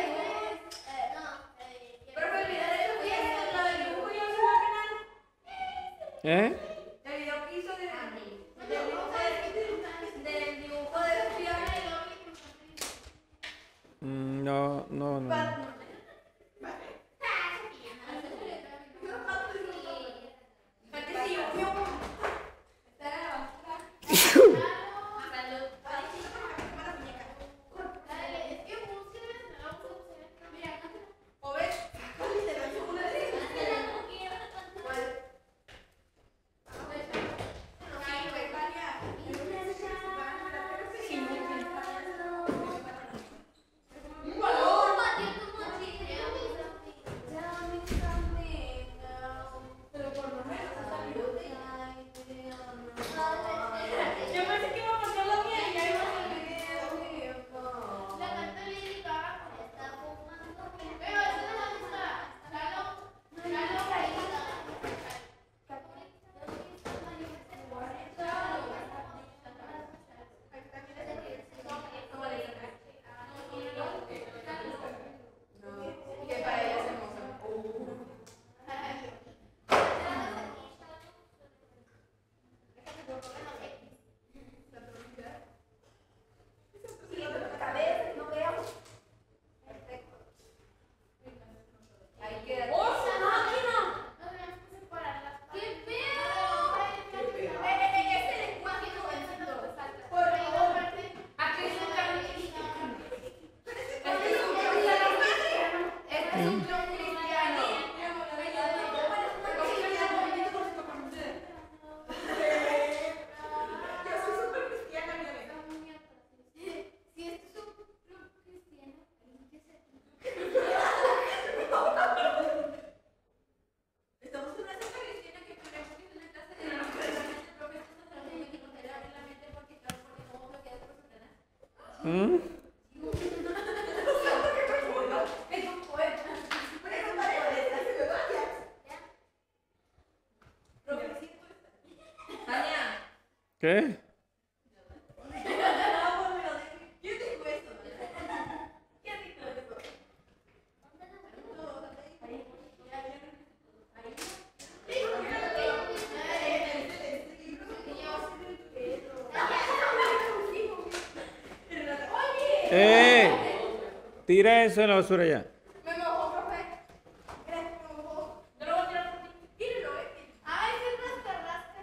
Profe, el video de su fiesta, lo del dibujo ya se va a canal. ¿Eh? El video que hizo de, del dibujo de, del dibujo de Sofía. No, no, no. no. Yo pensé que iba a pasar la mía y ya iba a hacer el video. La canta Lady Gaga porque está fumando. Pero eso no me gusta. Lalo, Lalo, Lady Que para ella es hermosa. Ahí queda. ¡Oh, su máquina! No tenemos que separarlas. ¡Qué feo! Eh, eh, eh, este lenguaje jovencito. Por favor. Aquí es un cambio. Este es un cambio. Este es un clon cristiano. Yo soy súper cristiana, mi amiga. Si esto es un club cristiano, ¿qué se Estamos en una secta cristiana que creemos que es una clase de la mujer. El profeta está tratando de quitarle la mente porque está porque somos bloqueados por Satanás. ¿Mm? Es un poeta. Pero es una poeta, se me vaya. Profecito está. Tania. ¿Qué? ¿Quién dijo eso? ¿Quién dijo eso? ¡Eh! Tira eso en la basura ya. Me mojó, profe. Gracias, me mojó. No lo voy a tirar por ti. Tírenlo, eh. ¡Ay, es rasca, rasca!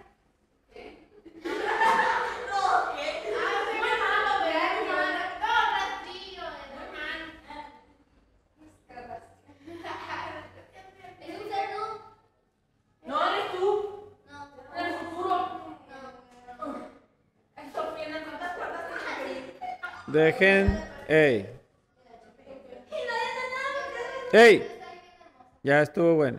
No, ¿qué? ¡Ay, soy muy malo, ¿verdad? Muy malo. No, rastrillo, es muy malo. ¿Es un cerdo? No, eres tú. No. En el futuro. No. Es Sofía, ¿no? ¿Cuántas cuerdas tienes? Dejen. ¡Ey! Y nadie hace nada. ¡Ey! Ya estuvo bueno.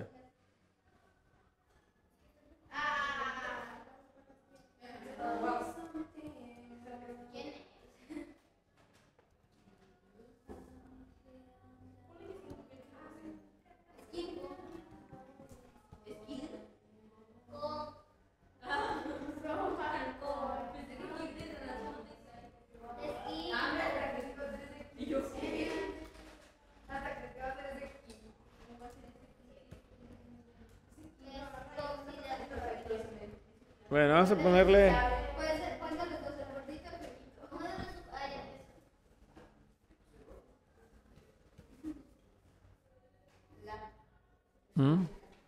¿Quién es? Esquivo. Con. Y yo sí. Hasta crees que va a ser ese aquí. Bueno, vamos a ponerle. Puede ser, ¿cuánto le costó el gordito o el pequeñito? Uno de los. Ah, ya. ¿Mm?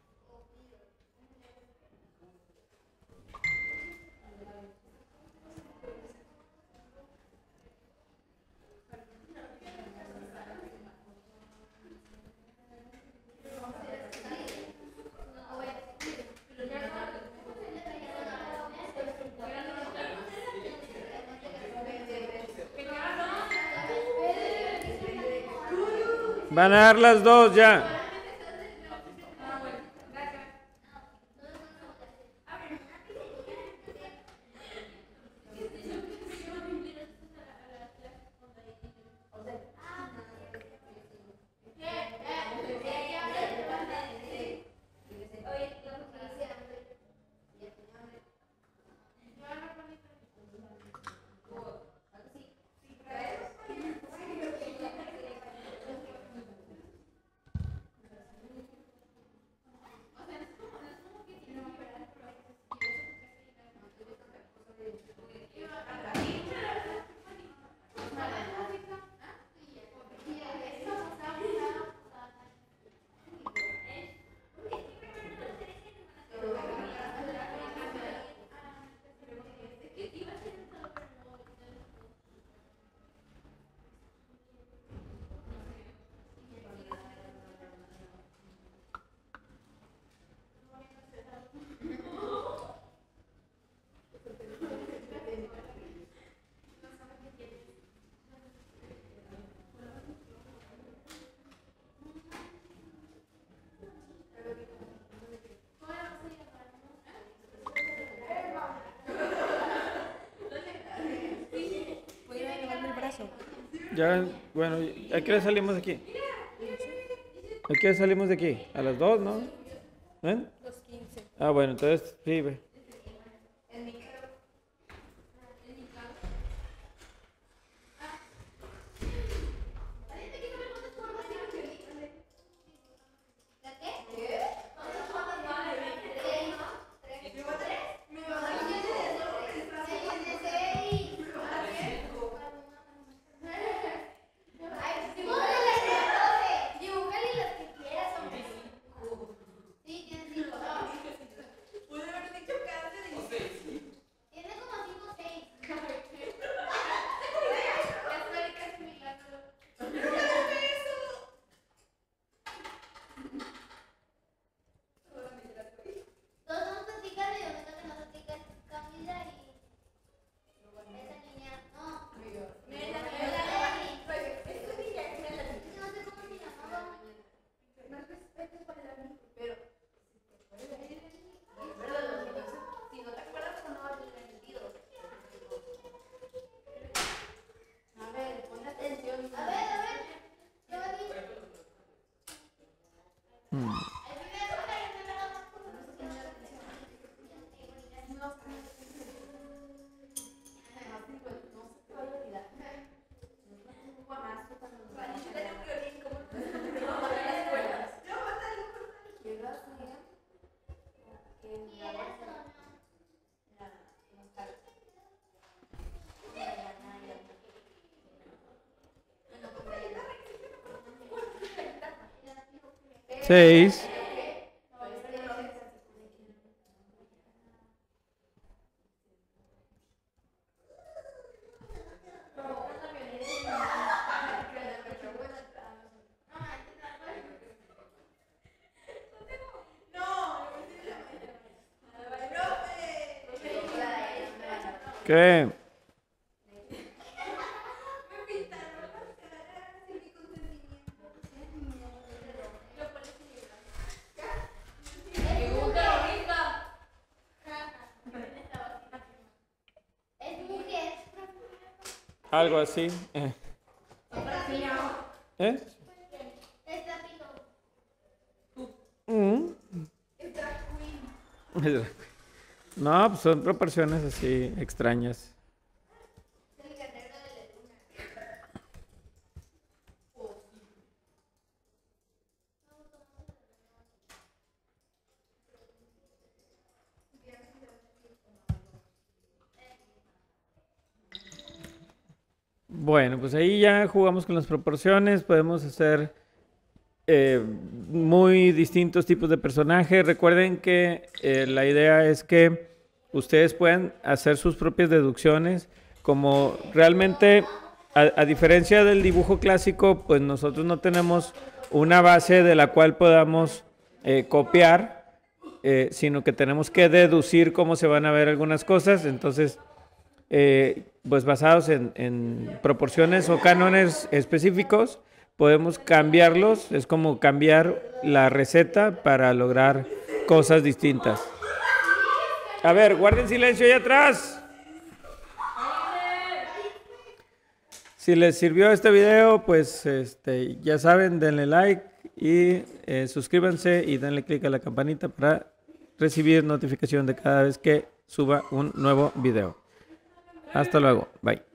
Van a dar las dos ya. Ya, bueno, ¿a qué hora salimos de aquí? ¿A qué hora salimos de aquí? A las dos, ¿no? ¿Eh? Los quince. Ah, bueno, entonces, sí, ve. Seis. ¿Qué? Algo así. Eh. ¿Eh? Mm. No, pues son proporciones así extrañas. Bueno, pues ahí ya jugamos con las proporciones, podemos hacer eh, muy distintos tipos de personajes. Recuerden que eh, la idea es que ustedes puedan hacer sus propias deducciones, como realmente, a, a diferencia del dibujo clásico, pues nosotros no tenemos una base de la cual podamos eh, copiar, eh, sino que tenemos que deducir cómo se van a ver algunas cosas. Entonces, eh, pues basados en, en proporciones o cánones específicos, podemos cambiarlos. Es como cambiar la receta para lograr cosas distintas. A ver, guarden silencio ahí atrás. Si les sirvió este video, pues este, ya saben, denle like y eh, suscríbanse y denle click a la campanita para recibir notificación de cada vez que suba un nuevo video. Hasta luego. Bye.